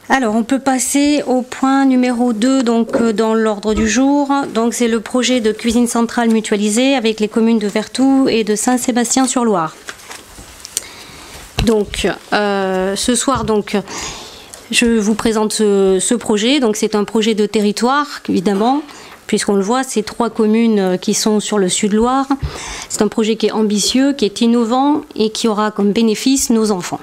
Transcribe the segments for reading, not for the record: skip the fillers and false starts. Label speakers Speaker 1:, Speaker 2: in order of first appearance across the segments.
Speaker 1: Alors, on peut passer au point numéro 2, donc, dans l'ordre du jour. Donc, c'est le projet de cuisine centrale mutualisée avec les communes de Vertou et de Saint-Sébastien-sur-Loire. Donc, ce soir, donc, je vous présente ce projet. Donc, c'est un projet de territoire, évidemment, puisqu'on le voit, c'est 3 communes qui sont sur le Sud-Loire. C'est un projet qui est ambitieux, qui est innovant et qui aura comme bénéfice nos enfants.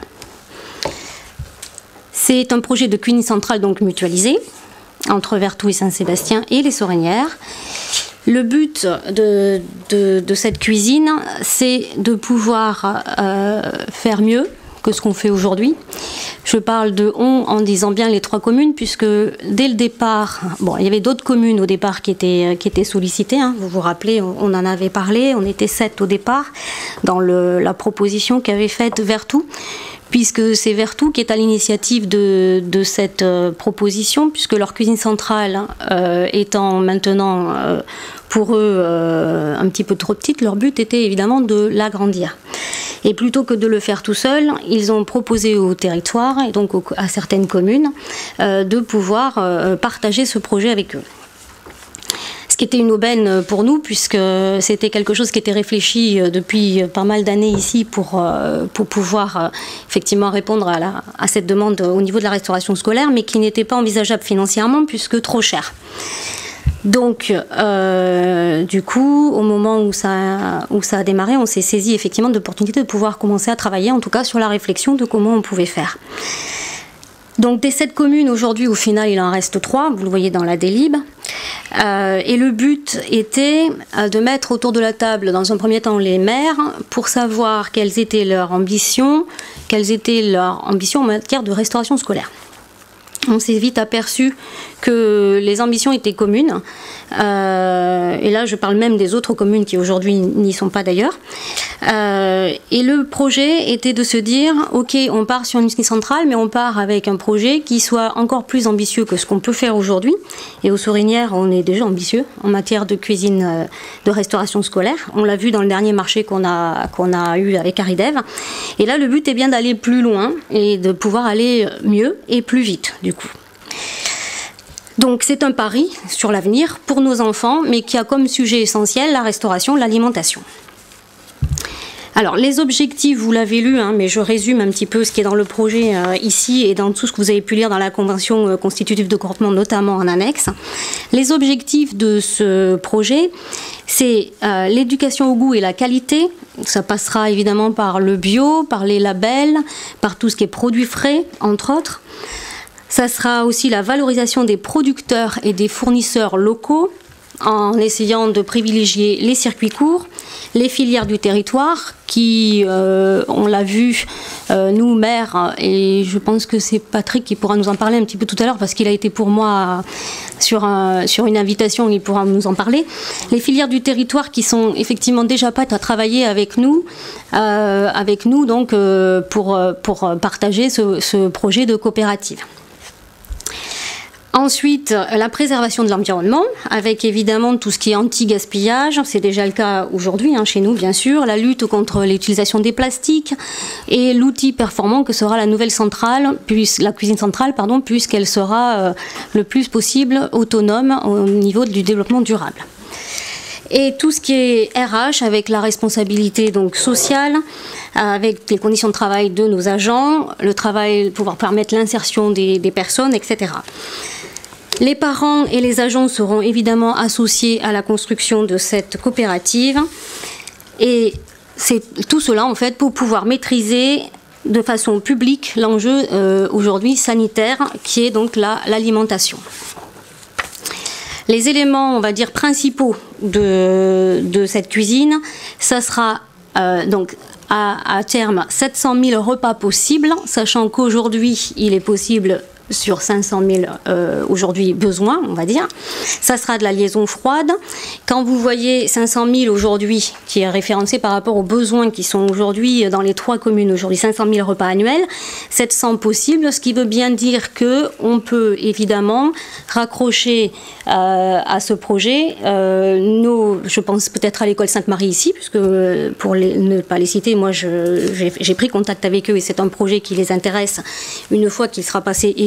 Speaker 1: C'est un projet de cuisine centrale donc mutualisé entre Vertou et Saint-Sébastien et les Sorinières. Le but de cette cuisine, c'est de pouvoir faire mieux que ce qu'on fait aujourd'hui. Je parle de on en disant bien les 3 communes, puisque dès le départ, bon, il y avait d'autres communes au départ qui étaient sollicitées. Hein. Vous vous rappelez, on en avait parlé, on était 7 au départ dans la proposition qu'avait faite Vertou, puisque c'est Vertou qui est à l'initiative de cette proposition, puisque leur cuisine centrale étant maintenant pour eux un petit peu trop petite, leur but était évidemment de l'agrandir. Et plutôt que de le faire tout seul, ils ont proposé au territoire et donc à certaines communes de pouvoir partager ce projet avec eux. Ce qui était une aubaine pour nous, puisque c'était quelque chose qui était réfléchi depuis pas mal d'années ici pour pouvoir effectivement répondre à cette demande au niveau de la restauration scolaire, mais qui n'était pas envisageable financièrement puisque trop cher. Donc, du coup, au moment où ça a démarré, on s'est saisi effectivement de l'opportunité de pouvoir commencer à travailler, en tout cas sur la réflexion de comment on pouvait faire. Donc, des 7 communes, aujourd'hui, au final, il en reste 3, vous le voyez dans la délib. Et le but était de mettre autour de la table, dans un premier temps, les maires, pour savoir quelles étaient leurs ambitions en matière de restauration scolaire. On s'est vite aperçu que les ambitions étaient communes. Et là, je parle même des autres communes qui aujourd'hui n'y sont pas d'ailleurs. Et le projet était de se dire, ok, on part sur une cuisine centrale, mais on part avec un projet qui soit encore plus ambitieux que ce qu'on peut faire aujourd'hui. Et aux Sorinières, on est déjà ambitieux en matière de cuisine de restauration scolaire. On l'a vu dans le dernier marché qu'on a eu avec Aridev. Et là, le but est bien d'aller plus loin et de pouvoir aller mieux et plus vite, du coup. Donc c'est un pari sur l'avenir pour nos enfants, mais qui a comme sujet essentiel la restauration, l'alimentation. Alors les objectifs, vous l'avez lu, hein, mais je résume un petit peu ce qui est dans le projet ici et dans tout ce que vous avez pu lire dans la convention constitutive de groupement, notamment en annexe. Les objectifs de ce projet, c'est l'éducation au goût et la qualité. Ça passera évidemment par le bio, par les labels, par tout ce qui est produits frais, entre autres. Ça sera aussi la valorisation des producteurs et des fournisseurs locaux en essayant de privilégier les circuits courts, les filières du territoire qui, on l'a vu, nous, maires, et je pense que c'est Patrick qui pourra nous en parler un petit peu tout à l'heure parce qu'il a été pour moi sur une invitation, il pourra nous en parler. Les filières du territoire qui sont effectivement déjà prêtes à travailler avec nous donc, pour partager ce projet de coopérative. Ensuite, la préservation de l'environnement, avec évidemment tout ce qui est anti-gaspillage, c'est déjà le cas aujourd'hui chez nous bien sûr, la lutte contre l'utilisation des plastiques et l'outil performant que sera la nouvelle centrale, la cuisine centrale, pardon, puisqu'elle sera le plus possible autonome au niveau du développement durable. Et tout ce qui est RH avec la responsabilité donc sociale, avec les conditions de travail de nos agents, le travail, pouvoir permettre l'insertion des personnes, etc. Les parents et les agents seront évidemment associés à la construction de cette coopérative et c'est tout cela en fait pour pouvoir maîtriser de façon publique l'enjeu aujourd'hui sanitaire qui est donc l'alimentation. Les éléments, on va dire, principaux de cette cuisine, ça sera donc à terme 700 000 repas possibles, sachant qu'aujourd'hui il est possible sur 500 000 aujourd'hui besoins, on va dire. Ça sera de la liaison froide. Quand vous voyez 500 000 aujourd'hui, qui est référencé par rapport aux besoins qui sont aujourd'hui dans les 3 communes, aujourd'hui 500 000 repas annuels, 700 possibles, ce qui veut bien dire qu'on peut évidemment raccrocher à ce projet. Je pense peut-être à l'école Sainte-Marie ici, puisque pour ne pas les citer, moi j'ai pris contact avec eux et c'est un projet qui les intéresse une fois qu'il sera passé évidemment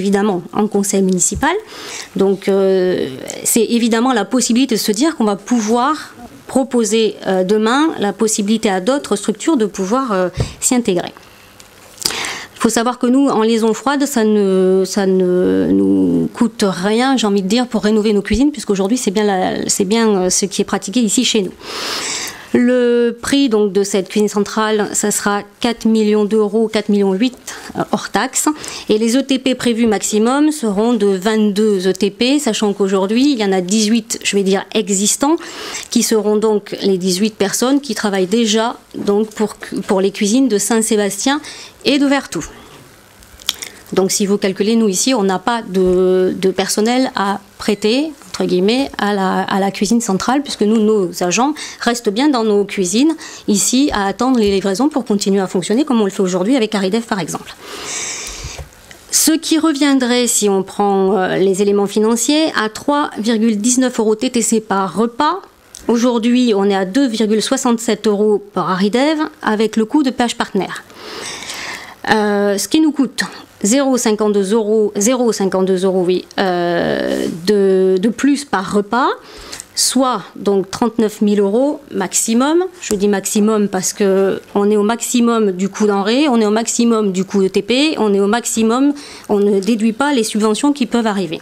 Speaker 1: évidemment en conseil municipal. Donc c'est évidemment la possibilité de se dire qu'on va pouvoir proposer demain la possibilité à d'autres structures de pouvoir s'y intégrer. Il faut savoir que nous, en liaison froide, ça ne nous coûte rien, j'ai envie de dire, pour rénover nos cuisines, puisqu'aujourd'hui, c'est bien ce qui est pratiqué ici chez nous. Le prix donc, de cette cuisine centrale, ça sera 4 millions d'euros, 4,8 millions hors taxes. Et les ETP prévus maximum seront de 22 ETP, sachant qu'aujourd'hui, il y en a 18, je vais dire, existants, qui seront donc les 18 personnes qui travaillent déjà donc, pour les cuisines de Saint-Sébastien et de Vertou. Donc si vous calculez, nous ici, on n'a pas de personnel à prêter, entre guillemets, à la cuisine centrale, puisque nous, nos agents restent bien dans nos cuisines, ici, à attendre les livraisons pour continuer à fonctionner, comme on le fait aujourd'hui avec Aridev, par exemple. Ce qui reviendrait, si on prend les éléments financiers, à 3,19 € TTC par repas. Aujourd'hui, on est à 2,67 € par Aridev, avec le coût de péage partenaire. Ce qui nous coûte 0,52 € oui, de plus par repas, soit donc 39 000 € maximum. Je dis maximum parce qu'on est au maximum du coût denrée, on est au maximum du coût de TP, on est au maximum, on ne déduit pas les subventions qui peuvent arriver.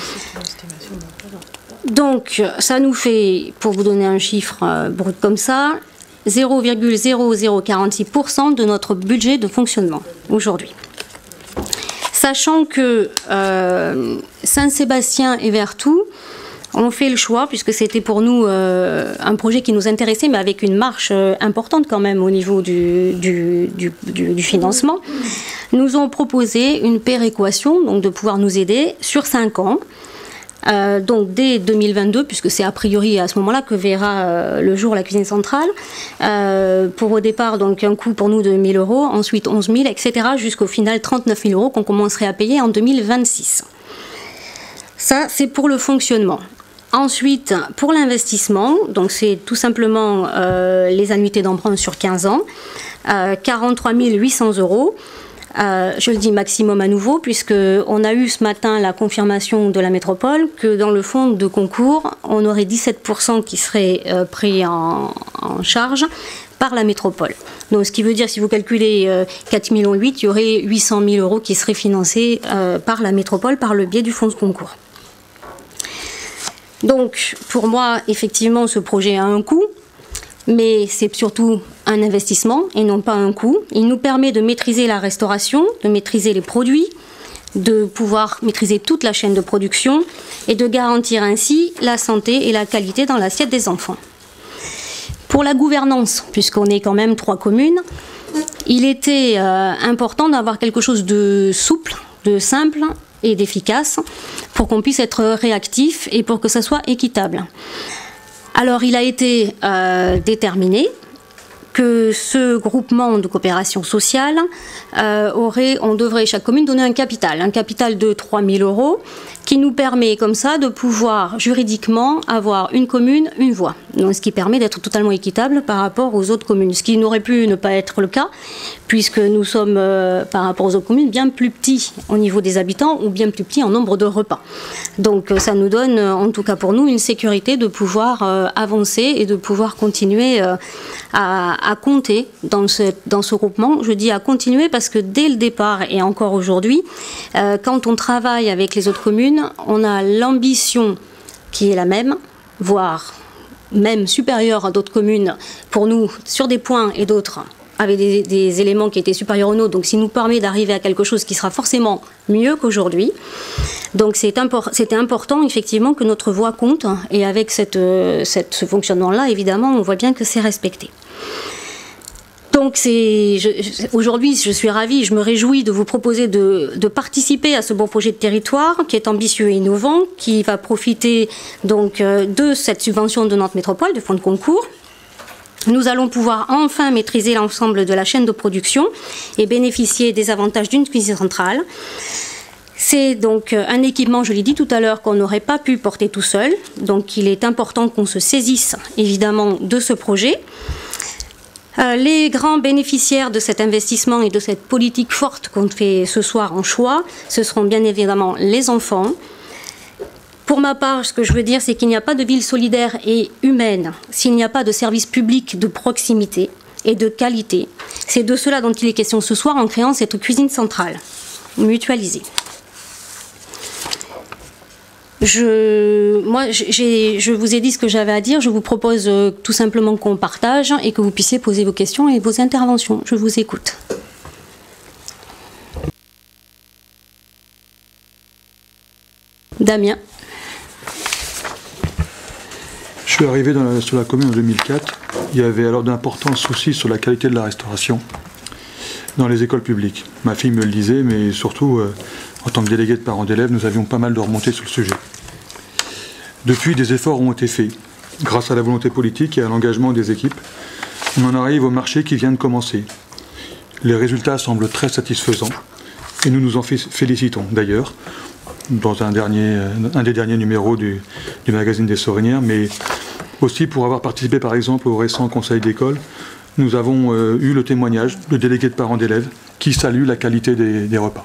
Speaker 1: Donc ça nous fait, pour vous donner un chiffre brut comme ça, 0,0046% de notre budget de fonctionnement aujourd'hui. Sachant que Saint-Sébastien et Vertou ont fait le choix, puisque c'était pour nous un projet qui nous intéressait, mais avec une marche importante quand même au niveau du financement, nous ont proposé une péréquation, donc de pouvoir nous aider sur 5 ans. Donc dès 2022, puisque c'est a priori à ce moment-là que verra le jour la cuisine centrale, pour au départ donc un coût pour nous de 1 000 €, ensuite 11 000, etc. jusqu'au final 39 000 € qu'on commencerait à payer en 2026. Ça, c'est pour le fonctionnement. Ensuite, pour l'investissement, donc c'est tout simplement les annuités d'emprunt sur 15 ans, 43 800 €. Je le dis maximum à nouveau, puisqu'on a eu ce matin la confirmation de la métropole que dans le fonds de concours, on aurait 17% qui seraient pris en charge par la métropole. Donc ce qui veut dire, si vous calculez 4,8 millions, il y aurait 800 000 € qui seraient financés par la métropole par le biais du fonds de concours. Donc pour moi, effectivement, ce projet a un coût. Mais c'est surtout un investissement et non pas un coût. Il nous permet de maîtriser la restauration, de maîtriser les produits, de pouvoir maîtriser toute la chaîne de production et de garantir ainsi la santé et la qualité dans l'assiette des enfants. Pour la gouvernance, puisqu'on est quand même 3 communes, il était important d'avoir quelque chose de souple, de simple et d'efficace pour qu'on puisse être réactif et pour que ça soit équitable. Alors, il a été déterminé que ce groupement de coopération sociale on devrait chaque commune donner un capital de 3 000 €, qui nous permet comme ça de pouvoir juridiquement avoir une commune, une voix. Donc, ce qui permet d'être totalement équitable par rapport aux autres communes, ce qui n'aurait pu ne pas être le cas, puisque nous sommes par rapport aux autres communes bien plus petits au niveau des habitants ou bien plus petits en nombre de repas. Donc ça nous donne, en tout cas pour nous, une sécurité de pouvoir avancer et de pouvoir continuer à compter dans ce groupement. Je dis à continuer parce que dès le départ et encore aujourd'hui, quand on travaille avec les autres communes, on a l'ambition qui est la même, voire même supérieure à d'autres communes pour nous sur des points et d'autres avec des éléments qui étaient supérieurs aux nôtres, donc ça nous permet d'arriver à quelque chose qui sera forcément mieux qu'aujourd'hui. Donc c'était important effectivement que notre voix compte, et avec ce fonctionnement-là, évidemment, on voit bien que c'est respecté. Donc aujourd'hui, je suis ravie, je me réjouis de vous proposer de participer à ce beau projet de territoire qui est ambitieux et innovant, qui va profiter donc de cette subvention de Nantes Métropole, du fonds de concours. Nous allons pouvoir enfin maîtriser l'ensemble de la chaîne de production et bénéficier des avantages d'une cuisine centrale. C'est donc un équipement, je l'ai dit tout à l'heure, qu'on n'aurait pas pu porter tout seul. Donc il est important qu'on se saisisse évidemment de ce projet. Les grands bénéficiaires de cet investissement et de cette politique forte qu'on fait ce soir en choix, ce seront bien évidemment les enfants. Pour ma part, ce que je veux dire, c'est qu'il n'y a pas de ville solidaire et humaine s'il n'y a pas de services publics de proximité et de qualité. C'est de cela dont il est question ce soir en créant cette cuisine centrale, mutualisée. Je vous ai dit ce que j'avais à dire. Je vous propose tout simplement qu'on partage et que vous puissiez poser vos questions et vos interventions. Je vous écoute. Damien.
Speaker 2: Je suis arrivé sur la commune en 2004. Il y avait alors d'importants soucis sur la qualité de la restauration dans les écoles publiques. Ma fille me le disait, mais surtout, en tant que délégué de parents d'élèves, nous avions pas mal de remontées sur le sujet. Depuis, des efforts ont été faits. Grâce à la volonté politique et à l'engagement des équipes, on en arrive au marché qui vient de commencer. Les résultats semblent très satisfaisants et nous nous en félicitons d'ailleurs dans un des derniers numéros du magazine des Sorinières, mais aussi pour avoir participé par exemple au récent conseil d'école. Nous avons eu le témoignage de délégués de parents d'élèves qui saluent la qualité des repas.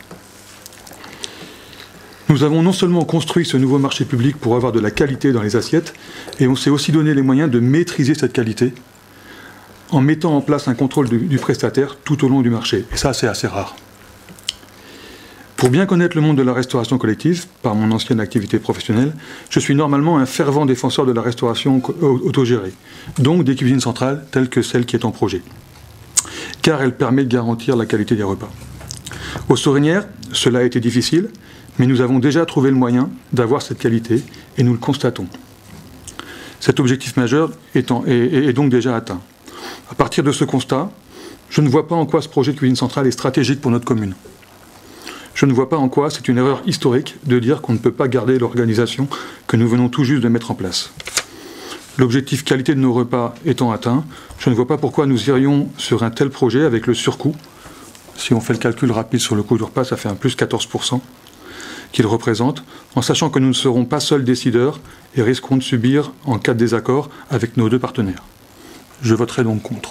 Speaker 2: Nous avons non seulement construit ce nouveau marché public pour avoir de la qualité dans les assiettes, et on s'est aussi donné les moyens de maîtriser cette qualité en mettant en place un contrôle du prestataire tout au long du marché. Et ça, c'est assez rare. Pour bien connaître le monde de la restauration collective, par mon ancienne activité professionnelle, je suis normalement un fervent défenseur de la restauration autogérée, donc des cuisines centrales telles que celle qui est en projet, car elle permet de garantir la qualité des repas. Aux Sorinières, cela a été difficile, mais nous avons déjà trouvé le moyen d'avoir cette qualité et nous le constatons. Cet objectif majeur est donc déjà atteint. À partir de ce constat, je ne vois pas en quoi ce projet de cuisine centrale est stratégique pour notre commune. Je ne vois pas en quoi c'est une erreur historique de dire qu'on ne peut pas garder l'organisation que nous venons tout juste de mettre en place. L'objectif qualité de nos repas étant atteint, je ne vois pas pourquoi nous irions sur un tel projet avec le surcoût. Si on fait le calcul rapide sur le coût du repas, ça fait un plus 14% qu'il représente, en sachant que nous ne serons pas seuls décideurs et risquerons de subir en cas de désaccord avec nos deux partenaires. Je voterai donc contre.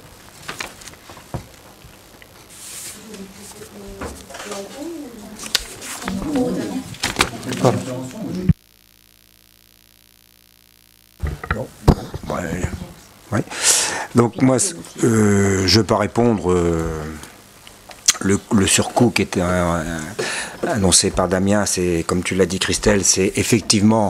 Speaker 3: Ouais. Donc moi, je ne vais pas répondre. Le surcoût qui était annoncé par Damien, c'est, comme tu l'as dit Christelle, c'est effectivement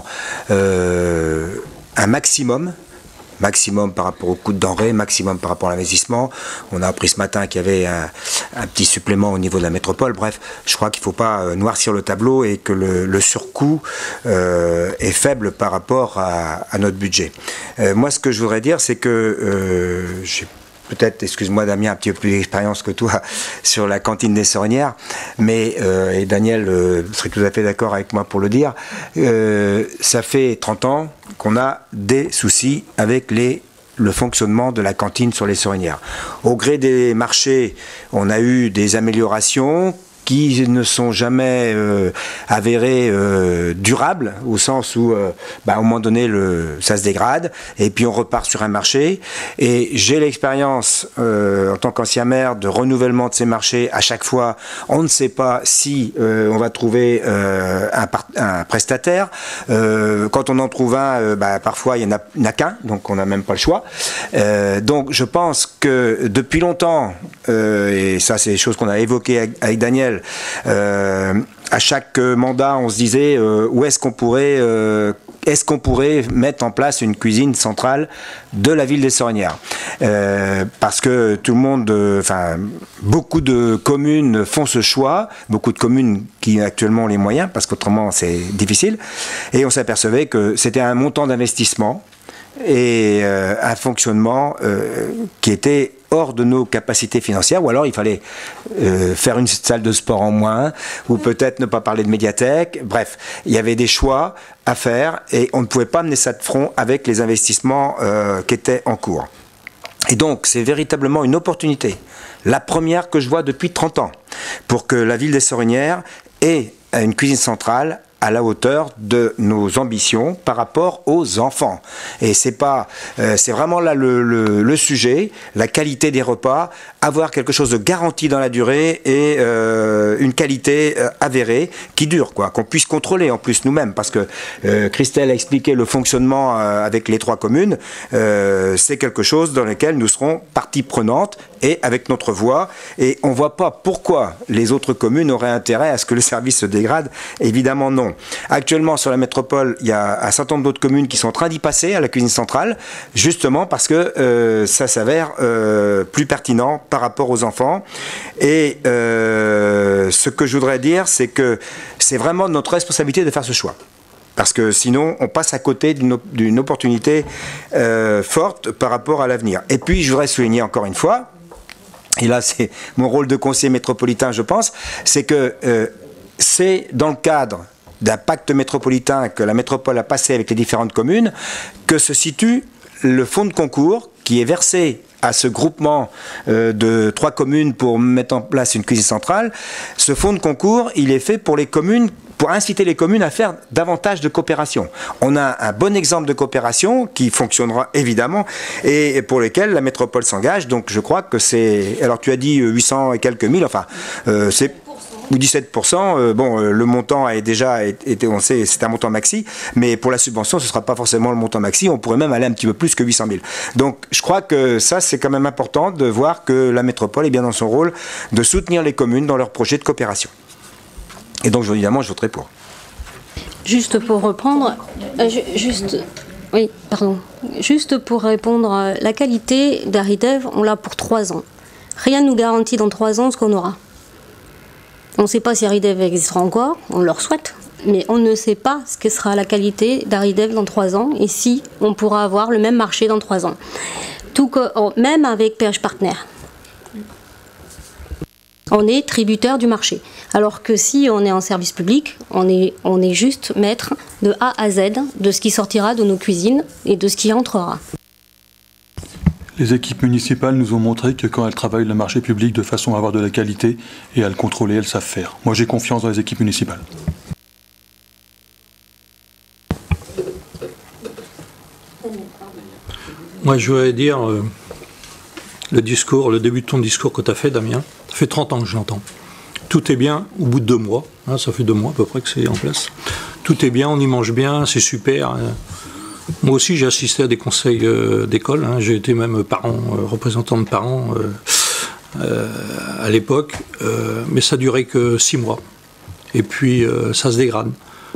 Speaker 3: un maximum par rapport au coût de denrées, maximum par rapport à l'investissement. On a appris ce matin qu'il y avait un petit supplément au niveau de la métropole. Bref, je crois qu'il ne faut pas noircir le tableau et que le surcoût est faible par rapport à notre budget. Moi, ce que je voudrais dire, c'est que j'ai peut-être, excuse-moi Damien, un petit peu plus d'expérience que toi sur la cantine des Sorinières, mais, et Daniel serait tout à fait d'accord avec moi pour le dire, ça fait 30 ans qu'on a des soucis avec le fonctionnement de la cantine sur les Sorinières. Au gré des marchés, on a eu des améliorations qui ne sont jamais avérées durables, au sens où, à un moment donné, ça se dégrade, et puis on repart sur un marché. Et j'ai l'expérience, en tant qu'ancien maire, de renouvellement de ces marchés. À chaque fois, on ne sait pas si on va trouver un prestataire. Quand on en trouve un, parfois, il n'y en a qu'un, donc on n'a même pas le choix. Donc je pense que depuis longtemps, et ça c'est des choses qu'on a évoquées avec Daniel, à chaque mandat, on se disait où est-ce qu'on pourrait mettre en place une cuisine centrale de la ville des Sorinières, parce que tout le monde, beaucoup de communes font ce choix, beaucoup de communes qui actuellement ont les moyens, parce qu'autrement c'est difficile, et on s'apercevait que c'était un montant d'investissement et un fonctionnement qui était hors de nos capacités financières, ou alors il fallait faire une salle de sport en moins, ou peut-être ne pas parler de médiathèque. Bref, il y avait des choix à faire et on ne pouvait pas mener ça de front avec les investissements qui étaient en cours. Et donc c'est véritablement une opportunité, la première que je vois depuis 30 ans, pour que la ville des Sorinières ait une cuisine centrale à la hauteur de nos ambitions par rapport aux enfants. Et c'est vraiment là le sujet, la qualité des repas, avoir quelque chose de garanti dans la durée et une qualité avérée qui dure, quoi, qu'on puisse contrôler en plus nous-mêmes, parce que Christelle a expliqué le fonctionnement avec les 3 communes, c'est quelque chose dans lequel nous serons partie prenante et avec notre voix, et on ne voit pas pourquoi les autres communes auraient intérêt à ce que le service se dégrade. Évidemment non. Actuellement sur la métropole, il y a un certain nombre d'autres communes qui sont en train d'y passer à la cuisine centrale, justement parce que ça s'avère plus pertinent par rapport aux enfants. Et ce que je voudrais dire, c'est que c'est vraiment notre responsabilité de faire ce choix. Parce que sinon, on passe à côté d'une opportunité forte par rapport à l'avenir. Et puis, je voudrais souligner encore une fois, et là, c'est mon rôle de conseiller métropolitain, je pense, c'est que c'est dans le cadre d'un pacte métropolitain que la métropole a passé avec les différentes communes que se situe le fonds de concours qui est versé à ce groupement de 3 communes pour mettre en place une cuisine centrale. Ce fonds de concours, il est fait pour les communes, pour inciter les communes à faire davantage de coopération. On a un bon exemple de coopération qui fonctionnera évidemment et pour lesquels la métropole s'engage. Donc je crois que c'est... Alors tu as dit 800 et quelques mille, enfin c'est... ou 17%, bon, le montant a déjà été, on sait, c'est un montant maxi, mais pour la subvention, ce ne sera pas forcément le montant maxi, on pourrait même aller un petit peu plus que 800 000. Donc, je crois que ça, c'est quand même important de voir que la métropole est bien dans son rôle de soutenir les communes dans leurs projets de coopération. Et donc, évidemment, je voterai pour.
Speaker 1: Juste pour reprendre, juste pour répondre, la qualité d'Aridev, on l'a pour 3 ans. Rien ne nous garantit dans 3 ans ce qu'on aura. On ne sait pas si Aridev existera encore, on leur souhaite, mais on ne sait pas ce que sera la qualité d'Aridev dans 3 ans et si on pourra avoir le même marché dans 3 ans. Tout que, même avec PH Partner. On est tributaire du marché. Alors que si on est en service public, on est juste maître de A à Z de ce qui sortira de nos cuisines et de ce qui entrera.
Speaker 2: Les équipes municipales nous ont montré que quand elles travaillent le marché public de façon à avoir de la qualité et à le contrôler, elles savent faire. Moi, j'ai confiance dans les équipes municipales.
Speaker 4: Moi, je voudrais dire, le début de ton discours que tu as fait, Damien, ça fait 30 ans que je l'entends. Tout est bien au bout de 2 mois, hein, ça fait 2 mois à peu près que c'est en place. Tout est bien, on y mange bien, c'est super. Moi aussi, j'ai assisté à des conseils d'école. Hein. J'ai été même représentant de parents à l'époque, mais ça durait que 6 mois. Et puis, ça se dégrade.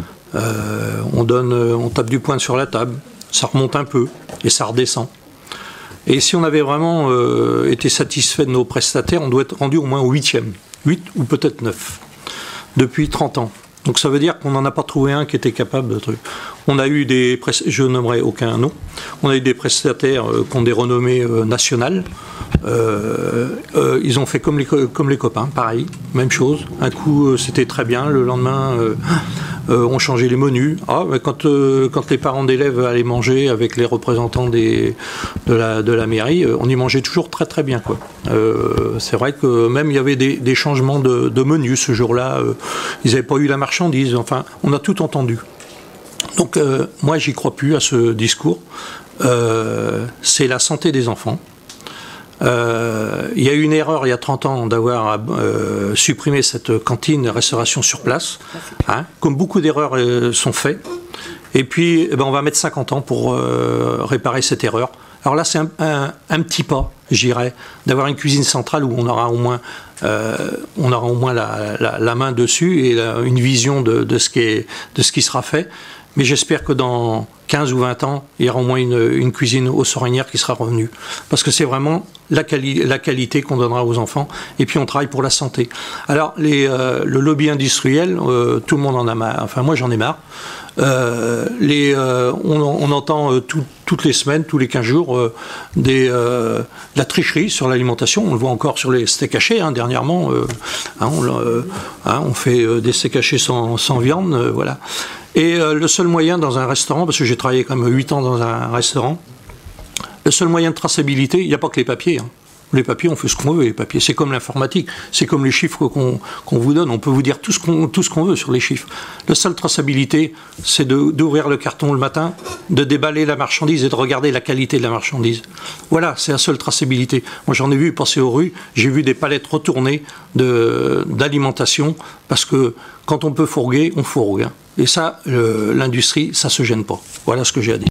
Speaker 4: On tape du poing sur la table, ça remonte un peu et ça redescend. Et si on avait vraiment été satisfait de nos prestataires, on doit être rendu au moins au 8e, 8 ou peut-être 9, depuis 30 ans. Donc ça veut dire qu'on n'en a pas trouvé un qui était capable de truc. On a eu je nommerai aucun nom, on a eu des prestataires qui ont des renommées nationales. Ils ont fait comme les copains, pareil, même chose. Un coup c'était très bien, le lendemain on changeait les menus. Quand les parents d'élèves allaient manger avec les représentants de la mairie, on y mangeait toujours très très bien, quoi. C'est vrai que même il y avait des changements de menus ce jour-là. Ils n'avaient pas eu la marchandise. Enfin, on a tout entendu. Donc moi j'y crois plus à ce discours. C'est la santé des enfants. Il y a eu une erreur il y a 30 ans d'avoir supprimé cette cantine restauration sur place, hein, comme beaucoup d'erreurs sont faites. Et puis on va mettre 50 ans pour réparer cette erreur. Alors là c'est un petit pas, je dirais, d'avoir une cuisine centrale où on aura au moins la main dessus et une vision de ce qui sera fait. Mais j'espère que dans 15 ou 20 ans, il y aura au moins une cuisine aux Sorinières qui sera revenue. Parce que c'est vraiment la qualité qu'on donnera aux enfants. Et puis on travaille pour la santé. Alors le lobby industriel, tout le monde en a marre. Enfin moi j'en ai marre. On entend toutes les semaines, tous les 15 jours, la tricherie sur l'alimentation. On le voit encore sur les steaks hachés, hein, dernièrement. On fait des steaks hachés sans viande, voilà. Et le seul moyen dans un restaurant, parce que j'ai travaillé quand même 8 ans dans un restaurant, le seul moyen de traçabilité, il n'y a pas que les papiers, hein. Les papiers, on fait ce qu'on veut. Les papiers, c'est comme l'informatique, c'est comme les chiffres qu'on vous donne. On peut vous dire tout ce qu'on veut sur les chiffres. La seule traçabilité, c'est d'ouvrir le carton le matin, de déballer la marchandise et de regarder la qualité de la marchandise. Voilà, c'est la seule traçabilité. Moi, j'en ai vu passer aux rues, j'ai vu des palettes retournées d'alimentation, parce que quand on peut fourguer, on fourgue. Hein. Et ça, l'industrie, ça se gêne pas. Voilà ce que j'ai à dire.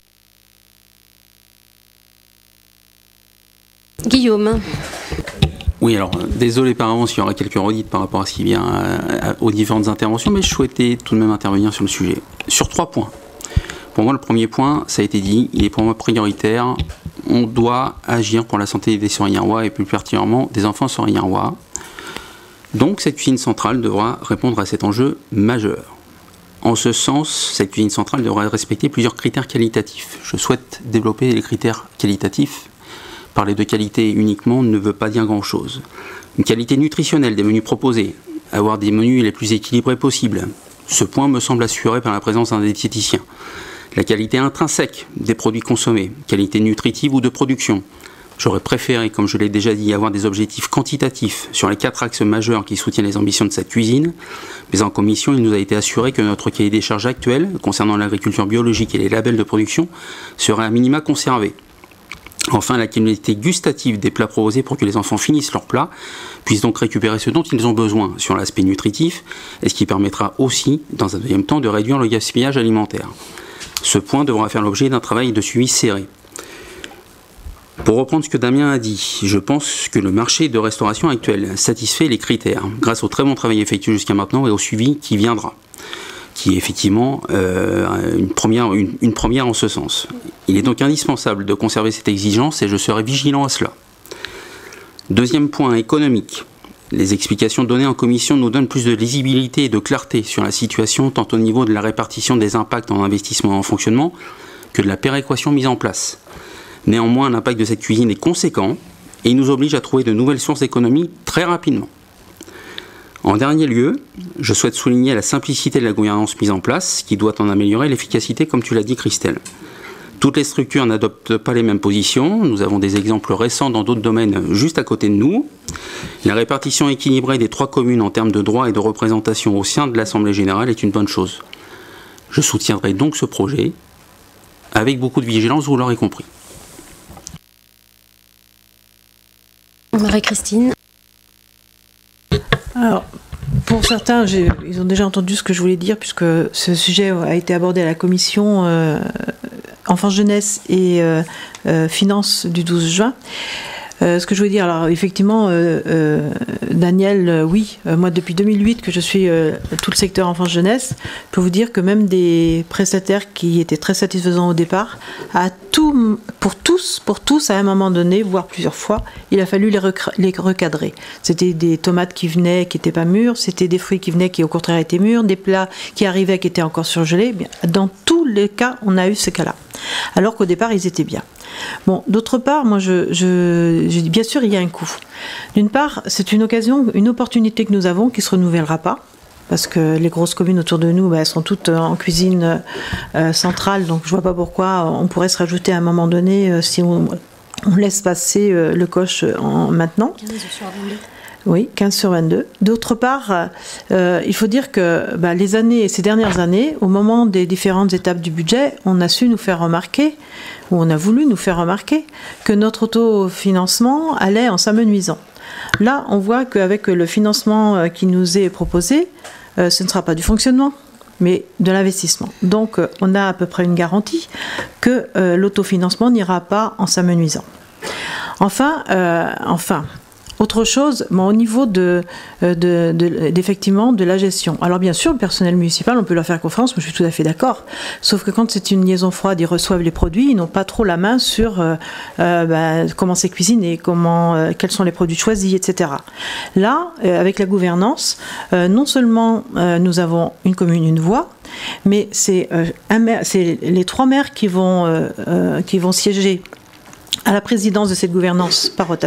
Speaker 1: Guillaume.
Speaker 5: Oui, alors, désolé par avance, il y aura quelques redites par rapport à ce qui vient aux différentes interventions, mais je souhaitais tout de même intervenir sur le sujet. Sur 3 points. Pour moi, le premier point, ça a été dit, il est pour moi prioritaire. On doit agir pour la santé des Sorignarois et plus particulièrement des enfants sorignarois. Donc, cette cuisine centrale devra répondre à cet enjeu majeur. En ce sens, cette cuisine centrale devra respecter plusieurs critères qualitatifs. Je souhaite développer les critères qualitatifs. Parler de qualité uniquement ne veut pas dire grand-chose. Une qualité nutritionnelle des menus proposés, avoir des menus les plus équilibrés possibles. Ce point me semble assuré par la présence d'un diététicien. La qualité intrinsèque des produits consommés, qualité nutritive ou de production. J'aurais préféré, comme je l'ai déjà dit, avoir des objectifs quantitatifs sur les 4 axes majeurs qui soutiennent les ambitions de cette cuisine. Mais en commission, il nous a été assuré que notre cahier des charges actuel, concernant l'agriculture biologique et les labels de production, serait à minima conservé. Enfin, la qualité gustative des plats proposés pour que les enfants finissent leur plat puissent donc récupérer ce dont ils ont besoin sur l'aspect nutritif, et ce qui permettra aussi, dans un deuxième temps, de réduire le gaspillage alimentaire. Ce point devra faire l'objet d'un travail de suivi serré. Pour reprendre ce que Damien a dit, je pense que le marché de restauration actuel satisfait les critères, grâce au très bon travail effectué jusqu'à maintenant et au suivi qui viendra, qui est effectivement une première en ce sens. Il est donc indispensable de conserver cette exigence et je serai vigilant à cela. Deuxième point, économique. Les explications données en commission nous donnent plus de lisibilité et de clarté sur la situation, tant au niveau de la répartition des impacts en investissement et en fonctionnement que de la péréquation mise en place. Néanmoins, l'impact de cette cuisine est conséquent et il nous oblige à trouver de nouvelles sources d'économie très rapidement. En dernier lieu, je souhaite souligner la simplicité de la gouvernance mise en place, qui doit en améliorer l'efficacité, comme tu l'as dit, Christelle. Toutes les structures n'adoptent pas les mêmes positions. Nous avons des exemples récents dans d'autres domaines juste à côté de nous. La répartition équilibrée des 3 communes en termes de droits et de représentation au sein de l'Assemblée générale est une bonne chose. Je soutiendrai donc ce projet, avec beaucoup de vigilance, vous l'aurez compris.
Speaker 1: Marie-Christine.
Speaker 6: Alors, pour certains, ils ont déjà entendu ce que je voulais dire, puisque ce sujet a été abordé à la commission Enfance, Jeunesse et Finances du 12 juin. Ce que je voulais dire, alors effectivement, Daniel, oui, moi depuis 2008 que je suis tout le secteur enfance-jeunesse, je peux vous dire que même des prestataires qui étaient très satisfaisants au départ, pour tous, à un moment donné, voire plusieurs fois, il a fallu les recadrer. C'était des tomates qui venaient, qui n'étaient pas mûres, c'était des fruits qui venaient, qui au contraire étaient mûrs, des plats qui arrivaient, qui étaient encore surgelés. Bien, dans tous les cas, on a eu ce cas-là. Alors qu'au départ, ils étaient bien. Bon, d'autre part, moi, je dis bien sûr, il y a un coût. D'une part, c'est une occasion, une opportunité que nous avons qui ne se renouvellera pas, parce que les grosses communes autour de nous, elles sont toutes en cuisine centrale, donc je ne vois pas pourquoi on pourrait se rajouter à un moment donné si on laisse passer le coche maintenant. 15 sur 22. Oui, 15 sur 22. D'autre part, il faut dire que ces dernières années, au moment des différentes étapes du budget, on a su nous faire remarquer, ou on a voulu nous faire remarquer, que notre autofinancement allait en s'amenuisant. Là, on voit qu'avec le financement qui nous est proposé, ce ne sera pas du fonctionnement, mais de l'investissement. Donc, on a à peu près une garantie que l'autofinancement n'ira pas en s'amenuisant. Enfin, autre chose, au niveau effectivement de la gestion. Alors bien sûr, le personnel municipal, on peut leur faire confiance, moi je suis tout à fait d'accord. Sauf que quand c'est une liaison froide, ils reçoivent les produits, ils n'ont pas trop la main sur comment c'est cuisiné, quels sont les produits choisis, etc. Là, avec la gouvernance, non seulement nous avons une commune, une voix, mais c'est les 3 maires qui vont siéger à la présidence de cette gouvernance par rotation.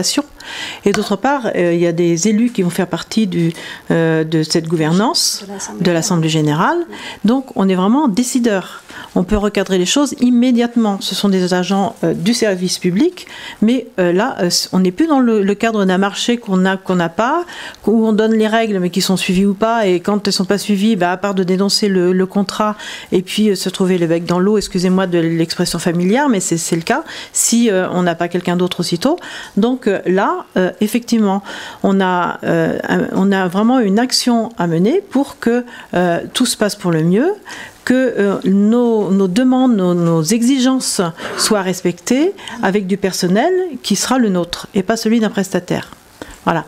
Speaker 6: Et d'autre part, il y a des élus qui vont faire partie de cette gouvernance de l'Assemblée générale. Donc, on est vraiment décideur. On peut recadrer les choses immédiatement. Ce sont des agents du service public, mais là, on n'est plus dans le cadre d'un marché qu'on n'a pas, où on donne les règles, mais qui sont suivies ou pas, et quand elles ne sont pas suivies, à part de dénoncer le contrat, et puis se trouver le bec dans l'eau, excusez-moi de l'expression familière, mais c'est le cas, si on n'a pas quelqu'un d'autre aussitôt. Donc là, effectivement, on a vraiment une action à mener pour que tout se passe pour le mieux, que nos demandes, nos exigences soient respectées avec du personnel qui sera le nôtre et pas celui d'un prestataire. Voilà.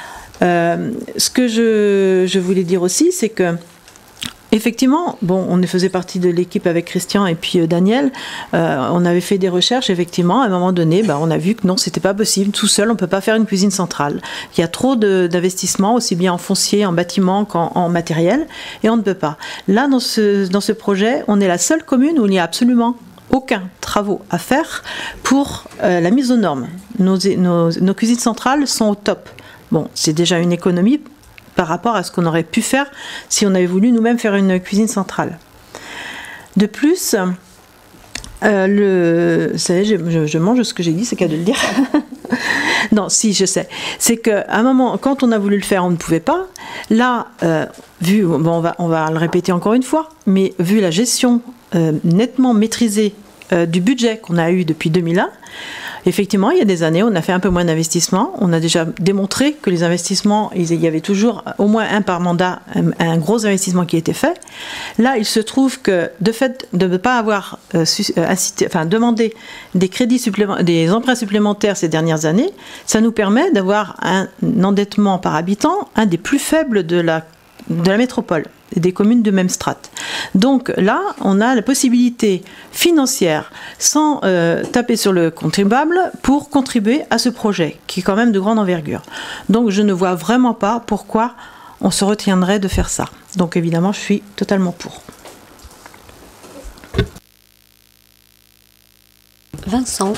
Speaker 6: Ce que je voulais dire aussi, c'est que effectivement, bon, on faisait partie de l'équipe avec Christian et puis Daniel. On avait fait des recherches, effectivement. À un moment donné, on a vu que non, c'était pas possible. Tout seul, on peut pas faire une cuisine centrale. Il y a trop d'investissements, aussi bien en foncier, en bâtiment qu'en matériel, et on ne peut pas. Là, dans ce projet, on est la seule commune où il n'y a absolument aucun travaux à faire pour la mise aux normes. Nos cuisines centrales sont au top. Bon, c'est déjà une économie par rapport à ce qu'on aurait pu faire si on avait voulu nous-mêmes faire une cuisine centrale. De plus, vous savez, je mange ce que j'ai dit, c'est qu'à de le dire. Non, si, je sais. C'est qu'à un moment, quand on a voulu le faire, on ne pouvait pas. Là, on va le répéter encore une fois, mais vu la gestion nettement maîtrisée du budget qu'on a eu depuis 2001, effectivement, il y a des années, on a fait un peu moins d'investissements. On a déjà démontré que les investissements, il y avait toujours au moins un par mandat, un gros investissement qui était fait. Là, il se trouve que de fait de ne pas avoir demandé des crédits des emprunts supplémentaires ces dernières années, ça nous permet d'avoir un endettement par habitant, un des plus faibles de la métropole, des communes de même strate. Donc là, on a la possibilité financière, sans taper sur le contribuable, pour contribuer à ce projet, qui est quand même de grande envergure. Donc je ne vois vraiment pas pourquoi on se retiendrait de faire ça. Donc évidemment, je suis totalement pour.
Speaker 1: Vincent.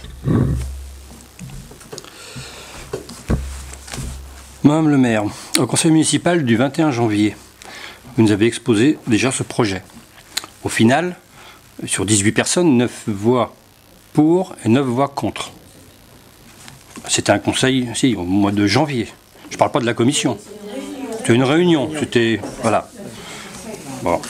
Speaker 7: Madame le maire, au conseil municipal du 21 janvier, vous nous avez exposé déjà ce projet. Au final, sur 18 personnes, 9 voix pour et 9 voix contre. C'était un conseil, au mois de janvier. Je ne parle pas de la commission. C'était une réunion. C'était... Voilà. Bon.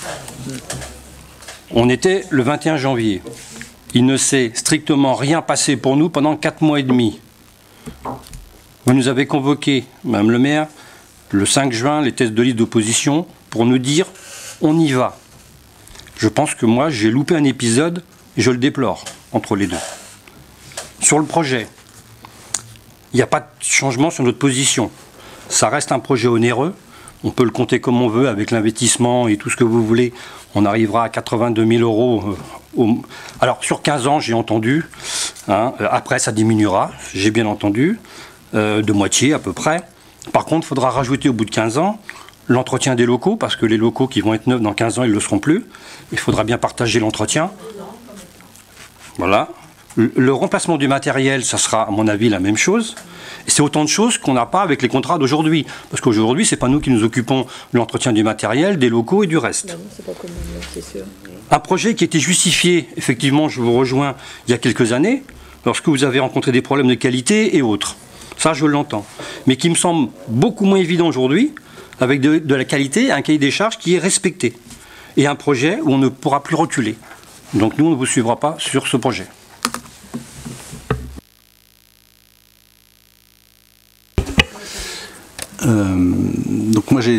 Speaker 7: On était le 21 janvier. Il ne s'est strictement rien passé pour nous pendant 4 mois et demi. Vous nous avez convoqué, Madame le maire, le 5 juin, les tests de liste d'opposition, pour nous dire « on y va ». Je pense que moi, j'ai loupé un épisode, et je le déplore, entre les deux. Sur le projet, il n'y a pas de changement sur notre position. Ça reste un projet onéreux, on peut le compter comme on veut, avec l'investissement et tout ce que vous voulez. On arrivera à 82 000 €. Alors, sur 15 ans, j'ai entendu, après ça diminuera, j'ai bien entendu, de moitié à peu près. Par contre, il faudra rajouter au bout de 15 ans l'entretien des locaux, parce que les locaux qui vont être neufs dans 15 ans, ils ne le seront plus. Il faudra bien partager l'entretien. Voilà. Le remplacement du matériel, ça sera, à mon avis, la même chose. Et c'est autant de choses qu'on n'a pas avec les contrats d'aujourd'hui. Parce qu'aujourd'hui, ce n'est pas nous qui nous occupons de l'entretien du matériel, des locaux et du reste. Un projet qui était justifié, effectivement, je vous rejoins, il y a quelques années, lorsque vous avez rencontré des problèmes de qualité et autres. Ça, je l'entends. Mais qui me semble beaucoup moins évident aujourd'hui, avec de la qualité, un cahier des charges qui est respecté. Et un projet où on ne pourra plus reculer. Donc nous, on ne vous suivra pas sur ce projet.
Speaker 8: Donc moi,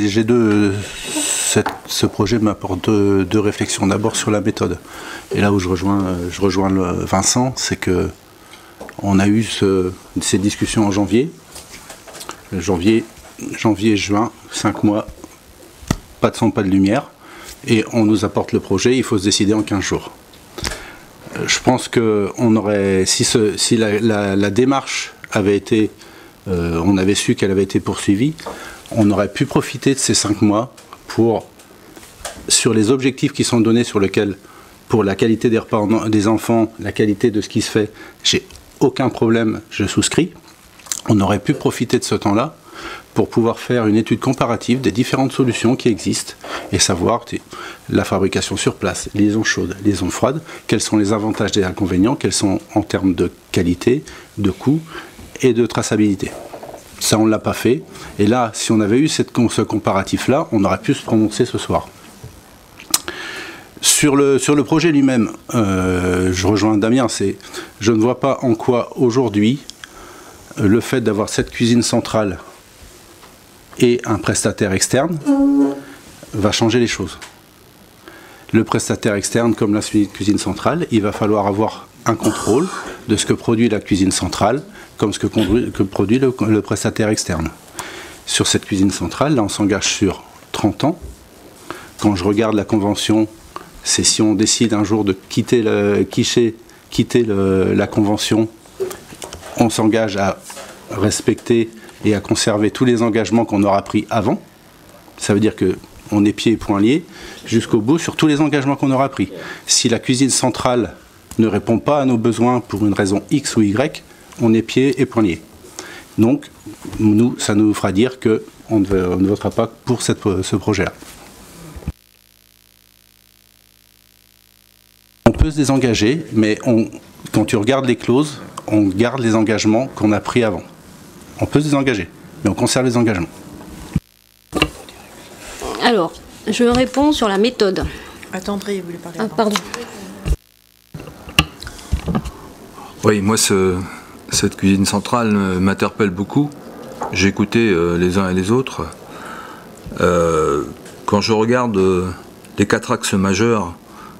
Speaker 8: ce projet m'apporte deux réflexions. D'abord sur la méthode. Et là où je rejoins Vincent, c'est que on a eu ces discussions en janvier. Janvier, juin, 5 mois, pas de son, pas de lumière. Et on nous apporte le projet, il faut se décider en 15 jours. Je pense qu'on aurait, si la démarche avait été, on avait su qu'elle avait été poursuivie, on aurait pu profiter de ces 5 mois sur les objectifs qui sont donnés, sur lesquels, pour la qualité des repas des enfants, la qualité de ce qui se fait, j'ai aucun problème, je souscris. On aurait pu profiter de ce temps-là pour pouvoir faire une étude comparative des différentes solutions qui existent et savoir la fabrication sur place, liaison chaude, liaison froide, quels sont les avantages et les inconvénients, quels sont en termes de qualité, de coût et de traçabilité. Ça, on ne l'a pas fait. Et là, si on avait eu ce comparatif-là, on aurait pu se prononcer ce soir. Sur le projet lui-même, je rejoins Damien, je ne vois pas en quoi aujourd'hui le fait d'avoir cette cuisine centrale et un prestataire externe va changer les choses. Le prestataire externe, comme la cuisine centrale, il va falloir avoir un contrôle de ce que produit la cuisine centrale, comme ce que produit le prestataire externe. Sur cette cuisine centrale, là on s'engage sur 30 ans. Quand je regarde la convention, c'est si on décide un jour de quitter la convention, on s'engage à respecter et à conserver tous les engagements qu'on aura pris avant. Ça veut dire qu'on est pieds et poings liés jusqu'au bout sur tous les engagements qu'on aura pris. Si la cuisine centrale ne répond pas à nos besoins pour une raison X ou Y, on est pieds et poings liés. Donc, nous, ça nous fera dire qu'on ne votera pas pour ce projet-là. On peut se désengager, mais quand tu regardes les clauses, on garde les engagements qu'on a pris avant. On peut se désengager, mais on conserve les engagements.
Speaker 1: Alors, je réponds sur la méthode.
Speaker 6: Attendez, vous voulez parler
Speaker 1: Pardon.
Speaker 9: Oui, moi, cette cuisine centrale m'interpelle beaucoup. J'ai écouté les uns et les autres. Quand je regarde les 4 axes majeurs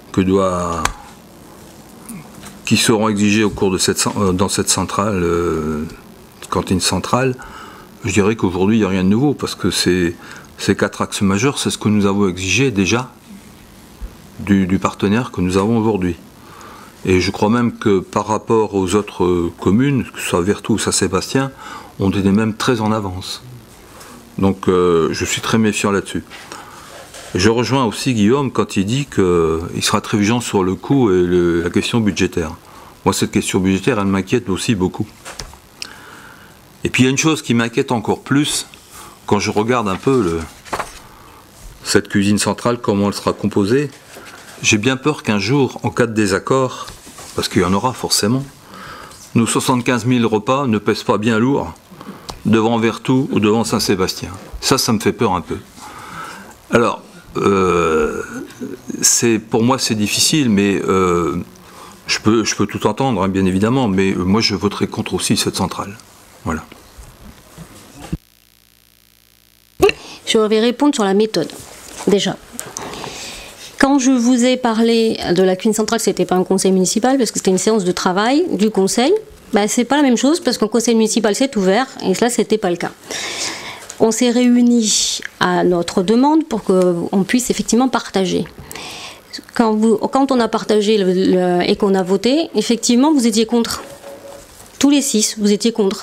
Speaker 9: qui seront exigés au cours de dans cette centrale, cantine centrale, je dirais qu'aujourd'hui il n'y a rien de nouveau parce que ces 4 axes majeurs, c'est ce que nous avons exigé déjà du partenaire que nous avons aujourd'hui. Et je crois même que par rapport aux autres communes, que ce soit Vertou ou Saint-Sébastien, on était même très en avance. Donc je suis très méfiant là-dessus. Je rejoins aussi Guillaume quand il dit qu'il sera très vigilant sur le coût et la question budgétaire. Moi, cette question budgétaire, elle m'inquiète aussi beaucoup. Et puis il y a une chose qui m'inquiète encore plus, quand je regarde un peu cette cuisine centrale, comment elle sera composée, j'ai bien peur qu'un jour, en cas de désaccord, parce qu'il y en aura forcément, nos 75 000 repas ne pèsent pas bien lourd devant Vertou ou devant Saint-Sébastien. Ça me fait peur un peu. Alors, pour moi c'est difficile, mais je peux tout entendre, hein, bien évidemment, mais moi je voterai contre aussi cette centrale. Voilà.
Speaker 1: Je vais répondre sur la méthode, déjà. Quand je vous ai parlé de la cuisine centrale, c'était pas un conseil municipal, parce que c'était une séance de travail du conseil. C'est pas la même chose, parce qu'un conseil municipal c'est ouvert, et là c'était pas le cas. On s'est réunis à notre demande pour qu'on puisse effectivement partager. Quand on a partagé et qu'on a voté, effectivement, vous étiez contre. Tous les 6, vous étiez contre.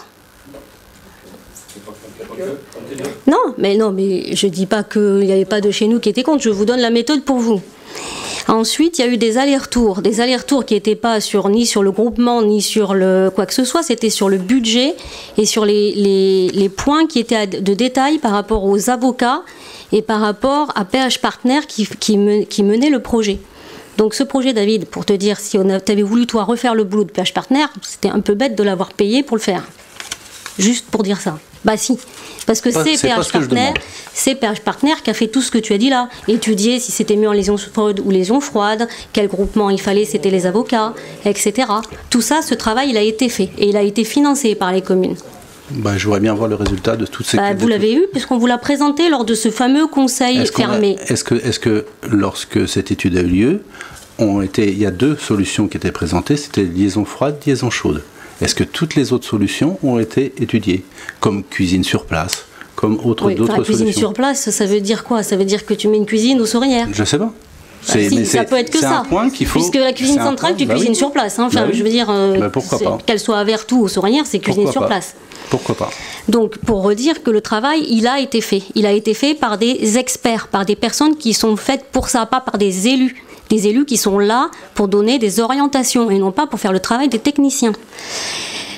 Speaker 1: Non, mais je dis pas qu'il n'y avait pas de chez nous qui étaient contre. Je vous donne la méthode pour vous. Ensuite, il y a eu des allers-retours qui n'étaient pas ni sur le groupement, ni sur quoi que ce soit, c'était sur le budget et sur les points qui étaient de détail par rapport aux avocats et par rapport à PH Partner qui menait le projet. Donc ce projet, David, pour te dire, si tu avais voulu toi refaire le boulot de PH Partner, c'était un peu bête de l'avoir payé pour le faire. Juste pour dire ça. Bah si, parce que c'est PH Partner qui a fait tout ce que tu as dit là. Étudier si c'était mieux en lésion chaude ou lésion froide, quel groupement il fallait, c'était les avocats, etc. Tout ça, ce travail, il a été fait. Et il a été financé par les communes.
Speaker 8: Je voudrais bien voir le résultat de toutes ces...
Speaker 1: Vous l'avez eu, puisqu'on vous l'a présenté lors de ce fameux conseil fermé.
Speaker 8: Est-ce que lorsque cette étude a eu lieu, il y a 2 solutions qui étaient présentées, c'était liaison froide, liaison chaude. Est-ce que toutes les autres solutions ont été étudiées, comme cuisine sur place, comme d'autres solutions?
Speaker 1: Cuisine sur place, ça veut dire quoi? Ça veut dire que tu mets une cuisine aux saurinières?
Speaker 8: Je sais pas.
Speaker 1: Ça peut être que ça. Puisque la cuisine centrale, tu cuisines sur place. Hein. Je veux dire,
Speaker 8: pourquoi pas?
Speaker 1: Qu'elle soit à Vertou ou aux Saurinières, c'est cuisiner sur place.
Speaker 8: Pourquoi pas?
Speaker 1: Donc, pour redire que le travail, il a été fait. Il a été fait par des experts, par des personnes qui sont faites pour ça, pas par des élus. Des élus qui sont là pour donner des orientations et non pas pour faire le travail des techniciens.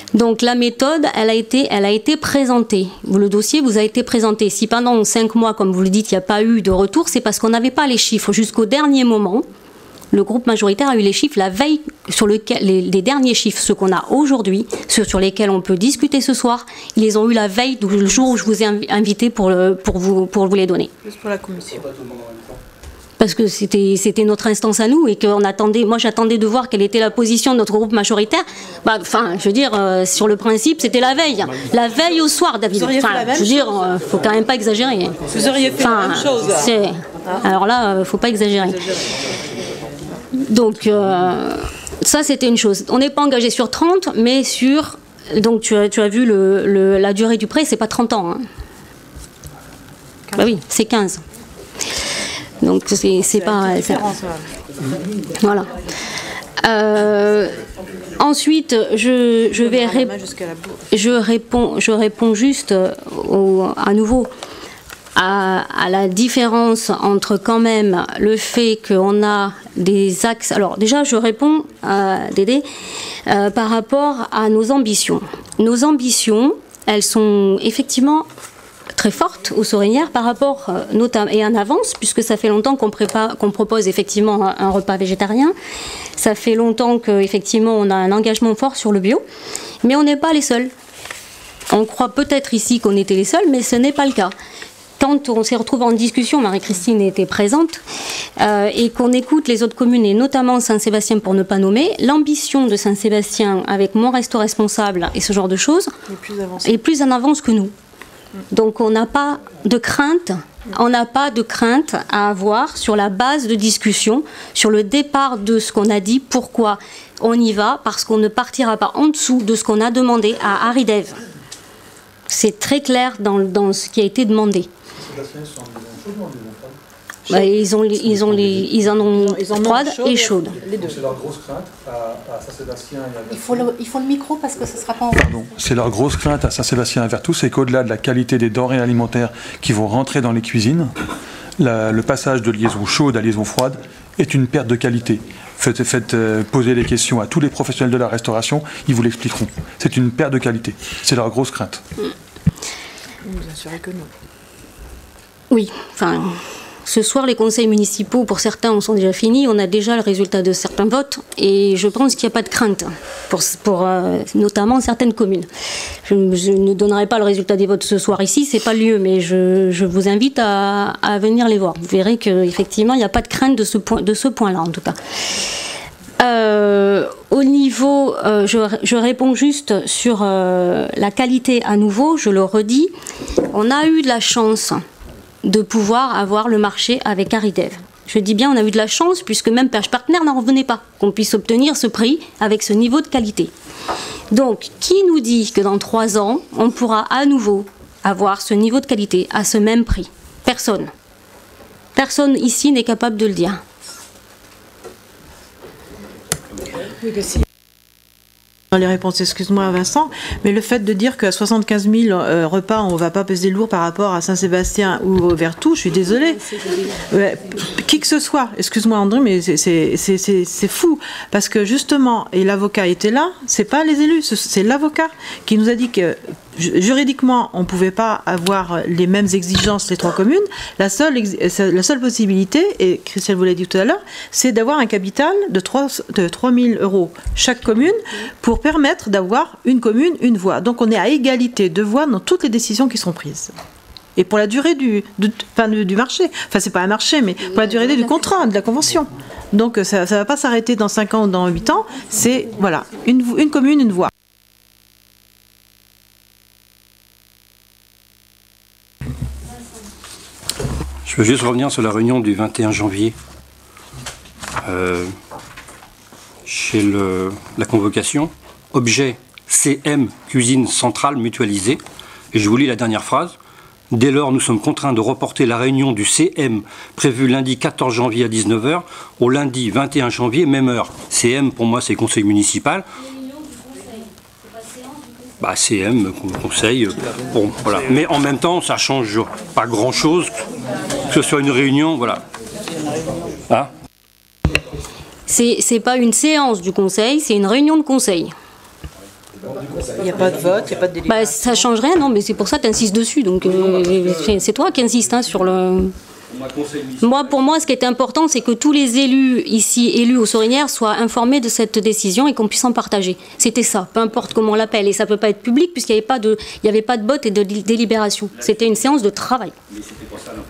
Speaker 1: Donc la méthode, elle a été présentée. Le dossier vous a été présenté. Si pendant 5 mois, comme vous le dites, il n'y a pas eu de retour, c'est parce qu'on n'avait pas les chiffres jusqu'au dernier moment. Le groupe majoritaire a eu les chiffres la veille sur les derniers chiffres, ceux qu'on a aujourd'hui, ceux sur lesquels on peut discuter ce soir. Ils les ont eu la veille, le jour où je vous ai invité pour vous les donner.
Speaker 6: Juste pour la commission.
Speaker 1: Parce que c'était notre instance à nous et qu'on attendait. Moi, j'attendais de voir quelle était la position de notre groupe majoritaire. Enfin, je veux dire, sur le principe, c'était la veille au soir, David. Je veux dire, faut quand même pas exagérer.
Speaker 6: Vous auriez fait la même chose.
Speaker 1: Alors là, faut pas exagérer. Donc, ça, c'était une chose. On n'est pas engagé sur 30, mais sur. Donc, tu as vu la durée du prêt, c'est pas 30 ans. Hein. Bah oui, c'est 15. Donc c'est pas voilà. Ensuite, je réponds juste à nouveau à la différence entre quand même le fait qu'on a des axes. Alors déjà, je réponds à Dédé par rapport à nos ambitions. Nos ambitions, elles sont effectivement très forte aux Sorinières par rapport notamment et en avance, puisque ça fait longtemps qu'on propose effectivement un repas végétarien. Ça fait longtemps qu'effectivement on a un engagement fort sur le bio, mais on n'est pas les seuls. On croit peut-être ici qu'on était les seuls, mais ce n'est pas le cas. Quand on s'est retrouvé en discussion, Marie-Christine était présente, et qu'on écoute les autres communes, et notamment Saint-Sébastien pour ne pas nommer, l'ambition de Saint-Sébastien avec Mon Resto Responsable et ce genre de choses est plus en avance que nous. Donc on n'a pas de crainte, à avoir sur la base de discussion, sur le départ de ce qu'on a dit, pourquoi on y va, parce qu'on ne partira pas en dessous de ce qu'on a demandé à Aridev. C'est très clair dans ce qui a été demandé. Ils en ont froide et chaude.
Speaker 2: C'est leur grosse crainte à Saint-Sébastien et à
Speaker 1: Vertou. Il faut le micro parce que ça ne sera pas en
Speaker 2: Pardon. C'est leur grosse crainte à Saint-Sébastien et à Vertou, c'est qu'au-delà de la qualité des denrées alimentaires qui vont rentrer dans les cuisines, le passage de liaison chaude à liaison froide est une perte de qualité. Faites poser les questions à tous les professionnels de la restauration, ils vous l'expliqueront. C'est une perte de qualité. C'est leur grosse crainte.
Speaker 6: Vous assurez que non.
Speaker 1: Oui, enfin... Ce soir, les conseils municipaux, pour certains, sont déjà finis. On a déjà le résultat de certains votes. Et je pense qu'il n'y a pas de crainte, pour notamment certaines communes. Je ne donnerai pas le résultat des votes ce soir ici, ce n'est pas le lieu, mais je vous invite à venir les voir. Vous verrez qu'effectivement, il n'y a pas de crainte de ce point-là, en tout cas. Au niveau, je réponds juste sur la qualité à nouveau, je le redis. On a eu de la chance de pouvoir avoir le marché avec Aridev. Je dis bien on a eu de la chance puisque même Perche Partenaire n'en revenait pas qu'on puisse obtenir ce prix avec ce niveau de qualité. Donc qui nous dit que dans 3 ans on pourra à nouveau avoir ce niveau de qualité à ce même prix? Personne. Personne ici n'est capable de le dire.
Speaker 6: Oui, que si. Dans les réponses, excuse-moi Vincent, mais le fait de dire qu'à 75 000 repas, on ne va pas peser lourd par rapport à Saint-Sébastien ou Vertou, je suis désolée. Qui que ce soit, excuse-moi André, mais c'est fou. Parce que justement, et l'avocat était là, c'est pas les élus, c'est l'avocat qui nous a dit que juridiquement, on ne pouvait pas avoir les mêmes exigences les 3 communes. La seule possibilité, et Christelle vous l'a dit tout à l'heure, c'est d'avoir un capital de 3 000 € chaque commune pour permettre d'avoir une commune, une voix. Donc on est à égalité de voix dans toutes les décisions qui sont prises. Et pour la durée du marché, enfin c'est pas un marché, mais pour la durée du contrat, de la convention. Donc ça ne va pas s'arrêter dans 5 ans ou dans 8 ans, c'est voilà, une commune, une voix.
Speaker 7: Je veux juste revenir sur la réunion du 21 janvier. Chez la convocation, objet CM cuisine centrale mutualisée. Et je vous lis la dernière phrase. Dès lors, nous sommes contraints de reporter la réunion du CM prévue lundi 14 janvier à 19h au lundi 21 janvier, même heure. CM, pour moi, c'est conseil municipal. Bah, CM, conseil, bon, voilà. Mais en même temps, ça change pas grand-chose, que ce soit une réunion, voilà. Hein?
Speaker 1: C'est pas une séance du conseil, c'est une réunion de conseil.
Speaker 6: Il n'y a pas de vote, il n'y a pas de délibération.
Speaker 1: Bah, ça change rien, non, mais c'est pour ça que tu insistes dessus. Donc, c'est toi qui insistes hein, sur le... Pour moi, ce qui était important, c'est que tous les élus ici, élus aux Sorinières, soient informés de cette décision et qu'on puisse en partager. C'était ça, peu importe comment on l'appelle. Et ça ne peut pas être public puisqu'il n'y avait pas de vote et de délibération. C'était une séance de travail. Mais c'était pour ça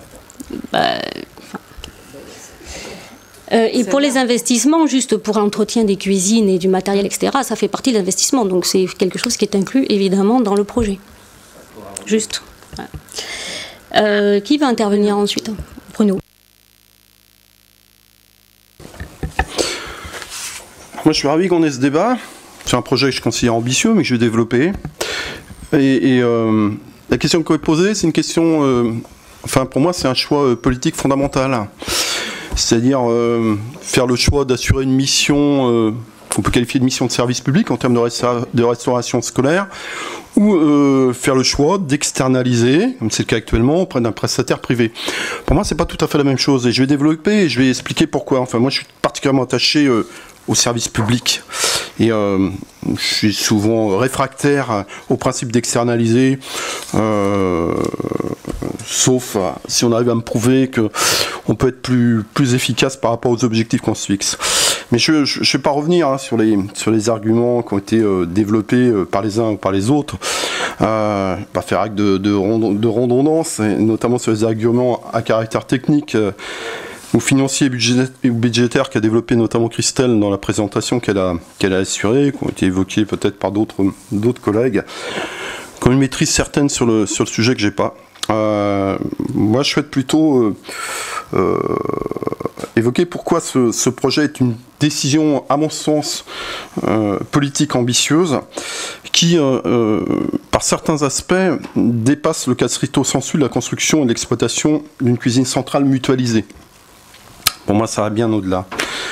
Speaker 1: et pour les investissements, juste pour l'entretien des cuisines et du matériel, etc., ça fait partie de l'investissement. Donc c'est quelque chose qui est inclus, évidemment, dans le projet. Juste. Voilà. Qui va intervenir ensuite? Bruno.
Speaker 10: Moi, je suis ravi qu'on ait ce débat. C'est un projet que je considère ambitieux, mais que je vais développer. Et la question que vous posez, c'est une question... enfin, pour moi, c'est un choix politique fondamental. C'est-à-dire faire le choix d'assurer une mission qu'on peut qualifier de mission de service public en termes de restauration scolaire, ou faire le choix d'externaliser, comme c'est le cas actuellement, auprès d'un prestataire privé. Pour moi, c'est pas tout à fait la même chose, et je vais développer et je vais expliquer pourquoi. Enfin, moi, je suis particulièrement attaché au service public, et je suis souvent réfractaire au principe d'externaliser, sauf si on arrive à me prouver qu'on peut être plus efficace par rapport aux objectifs qu'on se fixe. Mais je ne vais pas revenir hein, sur les arguments qui ont été développés par les uns ou par les autres, pas faire acte de redondance, et notamment sur les arguments à caractère technique ou financier ou budgétaire qu'a développé notamment Christelle dans la présentation qu'elle a assurée, qui ont été évoqués peut-être par d'autres collègues, qui ont une maîtrise certaine sur le sujet que j'ai pas. Moi, je souhaite plutôt évoquer pourquoi ce projet est une décision, à mon sens, politique ambitieuse, qui, par certains aspects, dépasse le cas stricto sensu de la construction et de l'exploitation d'une cuisine centrale mutualisée. Pour moi, ça va bien au-delà.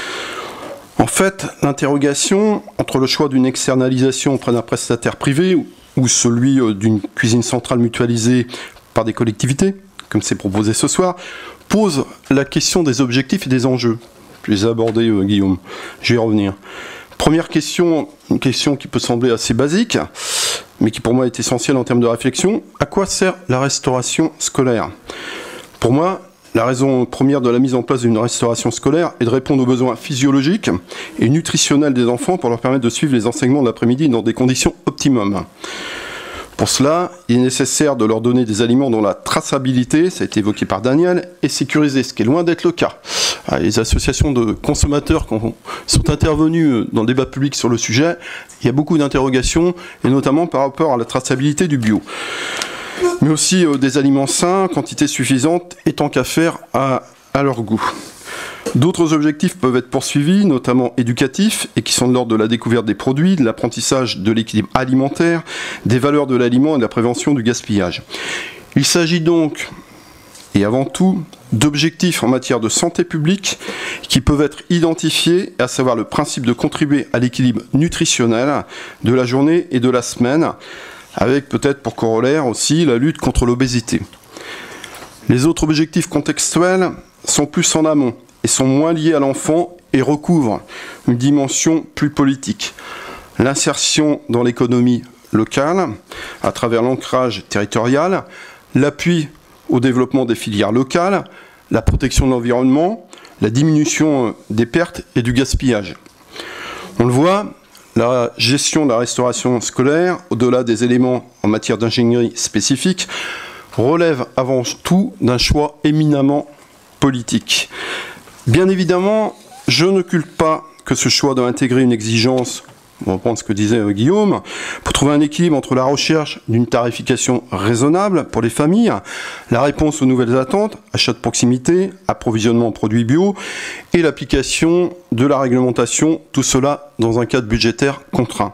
Speaker 10: En fait, l'interrogation entre le choix d'une externalisation auprès d'un prestataire privé ou celui d'une cuisine centrale mutualisée par des collectivités, comme c'est proposé ce soir, pose la question des objectifs et des enjeux. Je les ai abordés, Guillaume. Je vais y revenir. Première question, une question qui peut sembler assez basique, mais qui pour moi est essentielle en termes de réflexion. À quoi sert la restauration scolaire? Pour moi, la raison première de la mise en place d'une restauration scolaire est de répondre aux besoins physiologiques et nutritionnels des enfants pour leur permettre de suivre les enseignements de l'après-midi dans des conditions optimum. Pour cela, il est nécessaire de leur donner des aliments dont la traçabilité, ça a été évoqué par Daniel, est sécurisée, ce qui est loin d'être le cas. Les associations de consommateurs qui sont intervenues dans le débat public sur le sujet, il y a beaucoup d'interrogations, et notamment par rapport à la traçabilité du bio. Mais aussi des aliments sains, quantité suffisante, et tant qu'à faire à leur goût. D'autres objectifs peuvent être poursuivis, notamment éducatifs, et qui sont de l'ordre de la découverte des produits, de l'apprentissage de l'équilibre alimentaire, des valeurs de l'aliment et de la prévention du gaspillage. Il s'agit donc, et avant tout, d'objectifs en matière de santé publique qui peuvent être identifiés, à savoir le principe de contribuer à l'équilibre nutritionnel de la journée et de la semaine, avec peut-être pour corollaire aussi la lutte contre l'obésité. Les autres objectifs contextuels sont plus en amont et sont moins liés à l'enfant et recouvrent une dimension plus politique. L'insertion dans l'économie locale, à travers l'ancrage territorial, l'appui au développement des filières locales, la protection de l'environnement, la diminution des pertes et du gaspillage. On le voit, la gestion de la restauration scolaire, au-delà des éléments en matière d'ingénierie spécifique, relève avant tout d'un choix éminemment politique. Bien évidemment, je n'occulte pas que ce choix doit intégrer une exigence, on va reprendre ce que disait Guillaume, pour trouver un équilibre entre la recherche d'une tarification raisonnable pour les familles, la réponse aux nouvelles attentes, achat de proximité, approvisionnement en produits bio, et l'application de la réglementation, tout cela dans un cadre budgétaire contraint.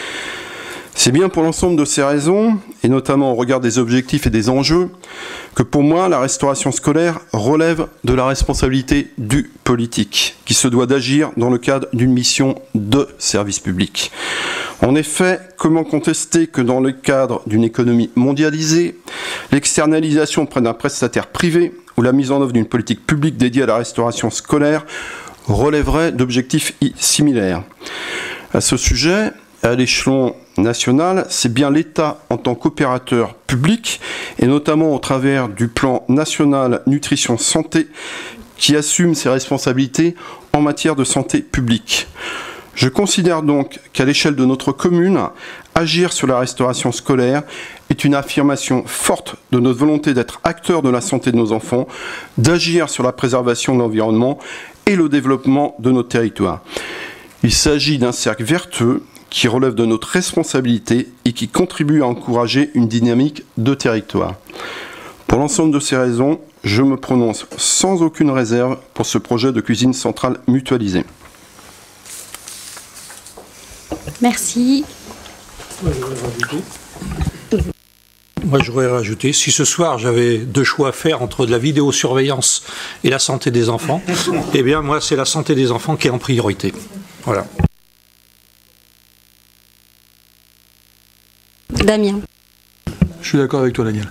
Speaker 10: C'est bien pour l'ensemble de ces raisons, et notamment au regard des objectifs et des enjeux, que pour moi, la restauration scolaire relève de la responsabilité du politique, qui se doit d'agir dans le cadre d'une mission de service public. En effet, comment contester que dans le cadre d'une économie mondialisée, l'externalisation auprès d'un prestataire privé ou la mise en œuvre d'une politique publique dédiée à la restauration scolaire relèverait d'objectifs similaires. À ce sujet, à l'échelon national, c'est bien l'État en tant qu'opérateur public, et notamment au travers du plan national nutrition santé, qui assume ses responsabilités en matière de santé publique. Je considère donc qu'à l'échelle de notre commune, agir sur la restauration scolaire est une affirmation forte de notre volonté d'être acteur de la santé de nos enfants, d'agir sur la préservation de l'environnement et le développement de notre territoire. Il s'agit d'un cercle vertueux qui relève de notre responsabilité et qui contribue à encourager une dynamique de territoire. Pour l'ensemble de ces raisons, je me prononce sans aucune réserve pour ce projet de cuisine centrale mutualisée.
Speaker 1: Merci.
Speaker 4: Moi, j'aurais rajouté, si ce soir j'avais deux choix à faire entre de la vidéosurveillance et la santé des enfants, eh bien moi c'est la santé des enfants qui est en priorité. Voilà.
Speaker 1: Damien.
Speaker 2: Je suis d'accord avec toi, Daniel.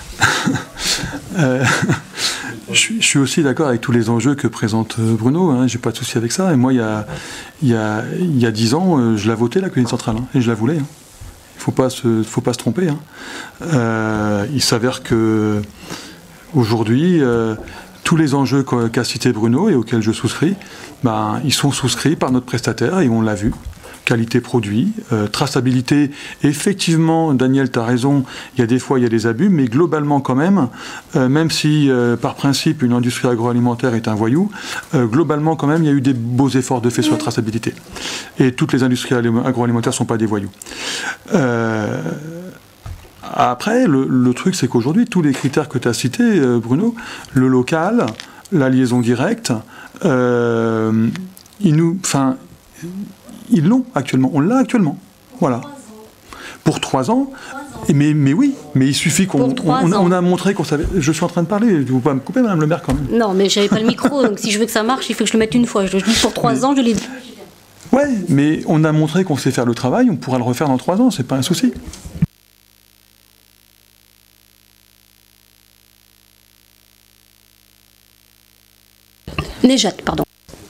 Speaker 2: Je suis aussi d'accord avec tous les enjeux que présente Bruno, hein, j'ai pas de souci avec ça. Et moi, il y a 10 ans, je la votais, la cuisine centrale, hein, et je la voulais. Hein. Il faut pas se tromper. Hein. Il s'avère que aujourd'hui, tous les enjeux qu'a cité Bruno et auxquels je souscris, ben, ils sont souscrits par notre prestataire et on l'a vu. Qualité produit, traçabilité, effectivement, Daniel, tu as raison, il y a des fois, il y a des abus, mais globalement quand même, même si par principe une industrie agroalimentaire est un voyou, globalement quand même, il y a eu des beaux efforts de fait sur la traçabilité. Et toutes les industries agroalimentaires ne sont pas des voyous. Après, le truc, c'est qu'aujourd'hui, tous les critères que tu as cités, Bruno, le local, la liaison directe, ils l'ont actuellement, on l'a actuellement. Voilà. Pour 3 ans, mais oui, mais il suffit on a montré qu'on savait. Je suis en train de parler, vous ne pouvez pas me couper, Madame le maire, quand même.
Speaker 1: Non, mais j'avais pas le micro, donc si je veux que ça marche, il faut que je le mette une fois. Je dis pour 3 ans, je l'ai dit.
Speaker 2: Ouais, mais on a montré qu'on sait faire le travail, on pourra le refaire dans 3 ans, c'est pas un souci.
Speaker 1: Nejat, pardon.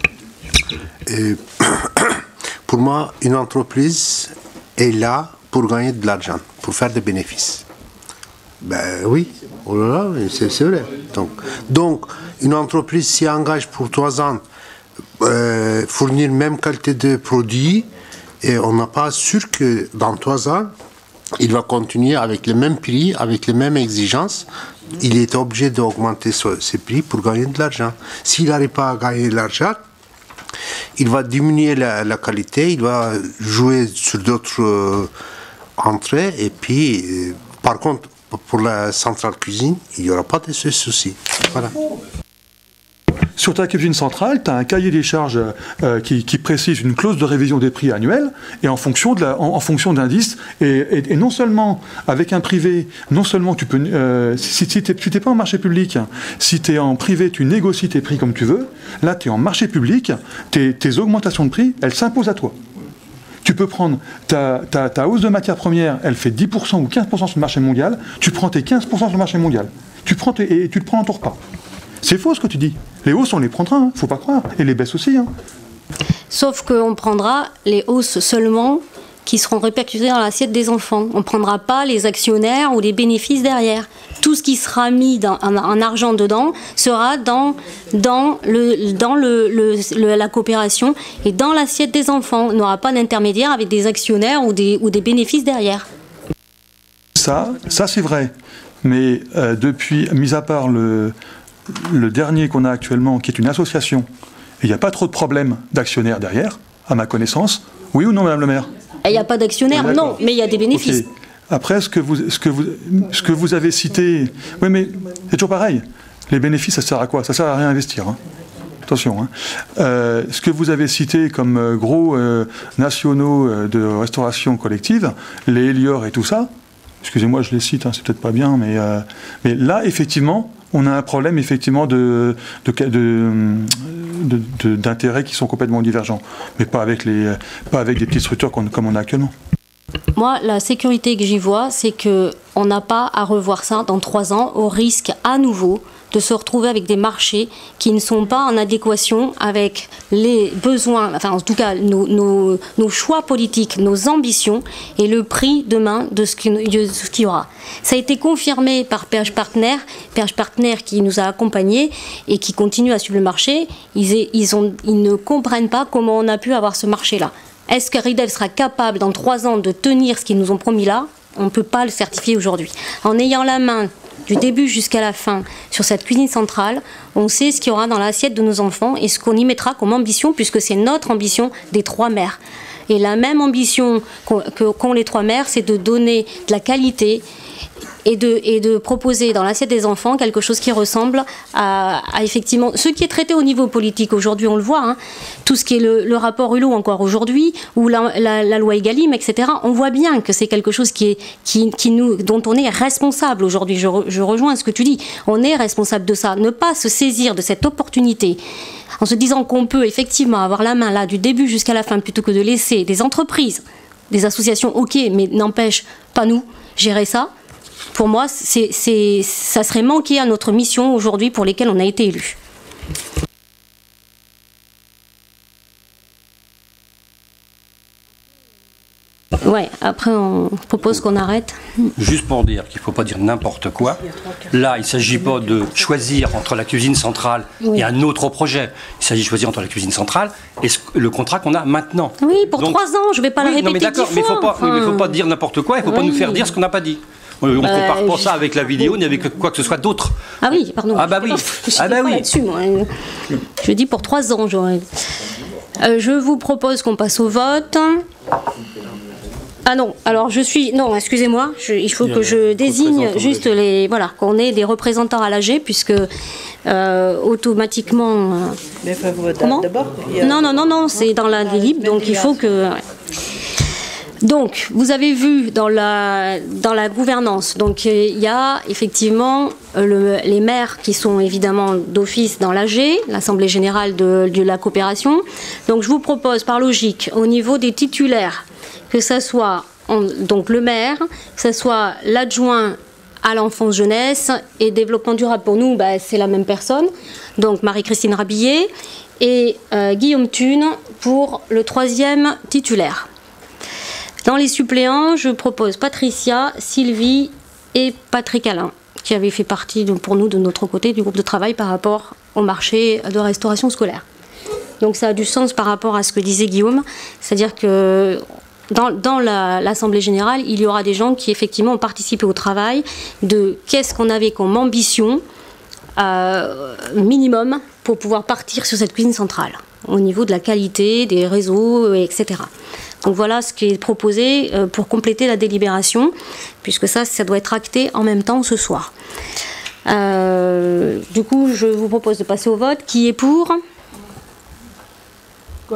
Speaker 11: Pour moi, une entreprise est là pour gagner de l'argent, pour faire des bénéfices. Ben oui, oh là là, c'est vrai. Donc, une entreprise s'y engage pour 3 ans, fournir même qualité de produits, et on n'a pas sûr que dans 3 ans, il va continuer avec les mêmes prix, avec les mêmes exigences. Il est obligé d'augmenter ses prix pour gagner de l'argent. S'il n'arrive pas à gagner de l'argent, il va diminuer la qualité, il va jouer sur d'autres entrées, et puis, par contre, pour la centrale cuisine, il n'y aura pas de ce souci. Voilà.
Speaker 2: Sur ta cuisine centrale, tu as un cahier des charges qui précise une clause de révision des prix annuels, et en fonction d'indices, et non seulement avec un privé, non seulement tu peux, si tu n'es pas en marché public, si tu es en privé, tu négocies tes prix comme tu veux, là tu es en marché public, tes augmentations de prix, elles s'imposent à toi. Tu peux prendre ta hausse de matière première, elle fait 10% ou 15% sur le marché mondial, tu prends tes 15% sur le marché mondial, et tu le prends dans ton repas. C'est faux ce que tu dis. Les hausses, on les prendra, hein, faut pas croire. Et les baisses aussi. Hein.
Speaker 1: Sauf qu'on prendra les hausses seulement qui seront répercutées dans l'assiette des enfants. On ne prendra pas les actionnaires ou les bénéfices derrière. Tout ce qui sera mis en argent dedans sera dans la coopération et dans l'assiette des enfants. On n'aura pas d'intermédiaire avec des actionnaires ou des bénéfices derrière.
Speaker 2: Ça c'est vrai. Mais depuis, mis à part le dernier qu'on a actuellement, qui est une association, et il n'y a pas trop de problèmes d'actionnaires derrière, à ma connaissance. Oui ou non, Madame le maire?
Speaker 1: Il n'y a pas d'actionnaires, non, mais il y a des bénéfices.
Speaker 2: Okay. Après, ce que vous avez cité, oui, mais c'est toujours pareil. Les bénéfices, ça sert à quoi? Ça sert à réinvestir. Hein. Attention. Hein. Ce que vous avez cité comme gros nationaux de restauration collective, les Elior et tout ça, excusez-moi, je les cite, hein, c'est peut-être pas bien, mais là, effectivement, on a un problème effectivement d'intérêts qui sont complètement divergents, mais pas avec des petites structures comme on a actuellement.
Speaker 1: Moi, la sécurité que j'y vois, c'est qu'on n'a pas à revoir ça dans 3 ans, au risque à nouveau de se retrouver avec des marchés qui ne sont pas en adéquation avec les besoins, enfin en tout cas nos choix politiques, nos ambitions et le prix demain de ce qu'il y aura. Ça a été confirmé par Perche Partner qui nous a accompagnés et qui continue à suivre le marché. Ils ne comprennent pas comment on a pu avoir ce marché-là. Est-ce que Ridel sera capable dans 3 ans de tenir ce qu'ils nous ont promis là? On ne peut pas le certifier aujourd'hui. En ayant la main du début jusqu'à la fin sur cette cuisine centrale, on sait ce qu'il y aura dans l'assiette de nos enfants et ce qu'on y mettra comme ambition, puisque c'est notre ambition des 3 mères. Et la même ambition qu'ont les 3 mères, c'est de donner de la qualité et de proposer dans l'assiette des enfants quelque chose qui ressemble à effectivement ce qui est traité au niveau politique aujourd'hui, on le voit, hein, tout ce qui est le rapport Hulot encore aujourd'hui, ou la loi Egalim, etc. On voit bien que c'est quelque chose dont on est responsable aujourd'hui. Je rejoins ce que tu dis, on est responsable de ça. Ne pas se saisir de cette opportunité en se disant qu'on peut effectivement avoir la main là du début jusqu'à la fin, plutôt que de laisser des entreprises, des associations, ok, mais n'empêche pas nous gérer ça. Pour moi, ça serait manquer à notre mission aujourd'hui pour lesquelles on a été élus. Ouais, après on propose qu'on arrête.
Speaker 7: Juste pour dire qu'il ne faut pas dire n'importe quoi. Là, il ne s'agit pas de choisir entre la cuisine centrale et un autre projet. Il s'agit de choisir entre la cuisine centrale et le contrat qu'on a maintenant.
Speaker 1: Oui, pour 3 ans, je ne vais pas le répéter.
Speaker 7: Non, mais d'accord, mais il ne faut pas dire n'importe quoi, il ne faut pas nous faire dire ce qu'on n'a pas dit. On ne compare pas ça avec la vidéo ni avec quoi que ce soit d'autre.
Speaker 1: Ah oui, pardon.
Speaker 7: Ah bah oui.
Speaker 1: Ah bah oui. Je dis pour 3 ans, j'aurais. Je vous propose qu'on passe au vote. Ah non, alors non, excusez-moi, il faut que je désigne juste qu'on ait des représentants à l'AG, puisque automatiquement.
Speaker 6: Mais il faut voter d'abord.
Speaker 1: Non, c'est dans la délib, donc il faut que. Donc, vous avez vu dans la gouvernance, donc il y a effectivement les maires qui sont évidemment d'office dans l'AG, l'Assemblée Générale de la Coopération. Donc, je vous propose par logique, au niveau des titulaires, que ça soit donc le maire, que ça soit l'adjoint à l'enfance jeunesse et développement durable. Pour nous, c'est la même personne, donc Marie-Christine Rabillet et Guillaume Thune pour le 3e titulaire. Dans les suppléants, je propose Patricia, Sylvie et Patrick Alain, qui avaient fait partie pour nous de notre côté du groupe de travail par rapport au marché de restauration scolaire. Donc ça a du sens par rapport à ce que disait Guillaume, c'est-à-dire que dans l'Assemblée Générale, il y aura des gens qui effectivement ont participé au travail de qu'est-ce qu'on avait comme ambition minimum pour pouvoir partir sur cette cuisine centrale, au niveau de la qualité, des réseaux, etc. Donc voilà ce qui est proposé pour compléter la délibération, puisque ça doit être acté en même temps ce soir. Du coup, je vous propose de passer au vote. Qui est pour ? Quoi ?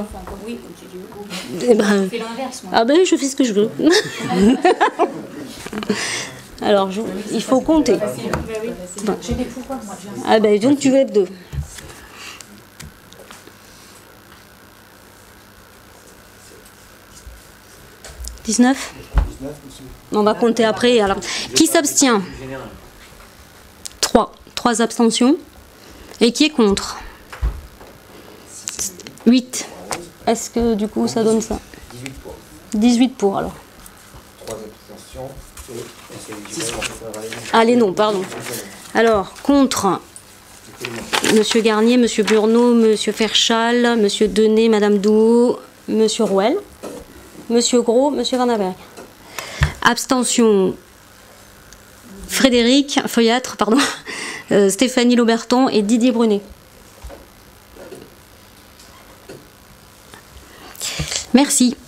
Speaker 1: Oui, comme tu dis. Je fais l'inverse, moi. Ah ben, je fais ce que je veux. Alors, il faut compter. J'ai des pouvoirs, moi. Ah ben, donc tu veux être 2. « 19 » On va compter après. Alors, qui s'abstient ? 3. 3 abstentions. Et qui est contre ? 8. Est-ce que du coup ça donne ça ? 18 pour alors. 3 abstentions. Allez, non, pardon. Alors, contre Monsieur Garnier, Monsieur Burneau, Monsieur Ferchal, Monsieur Denet, Madame Douot, Monsieur Rouel. Monsieur Gros, Monsieur Van Aberg. Abstention. Frédéric Feuillâtre, pardon. Stéphanie Lauberton et Didier Brunet. Merci.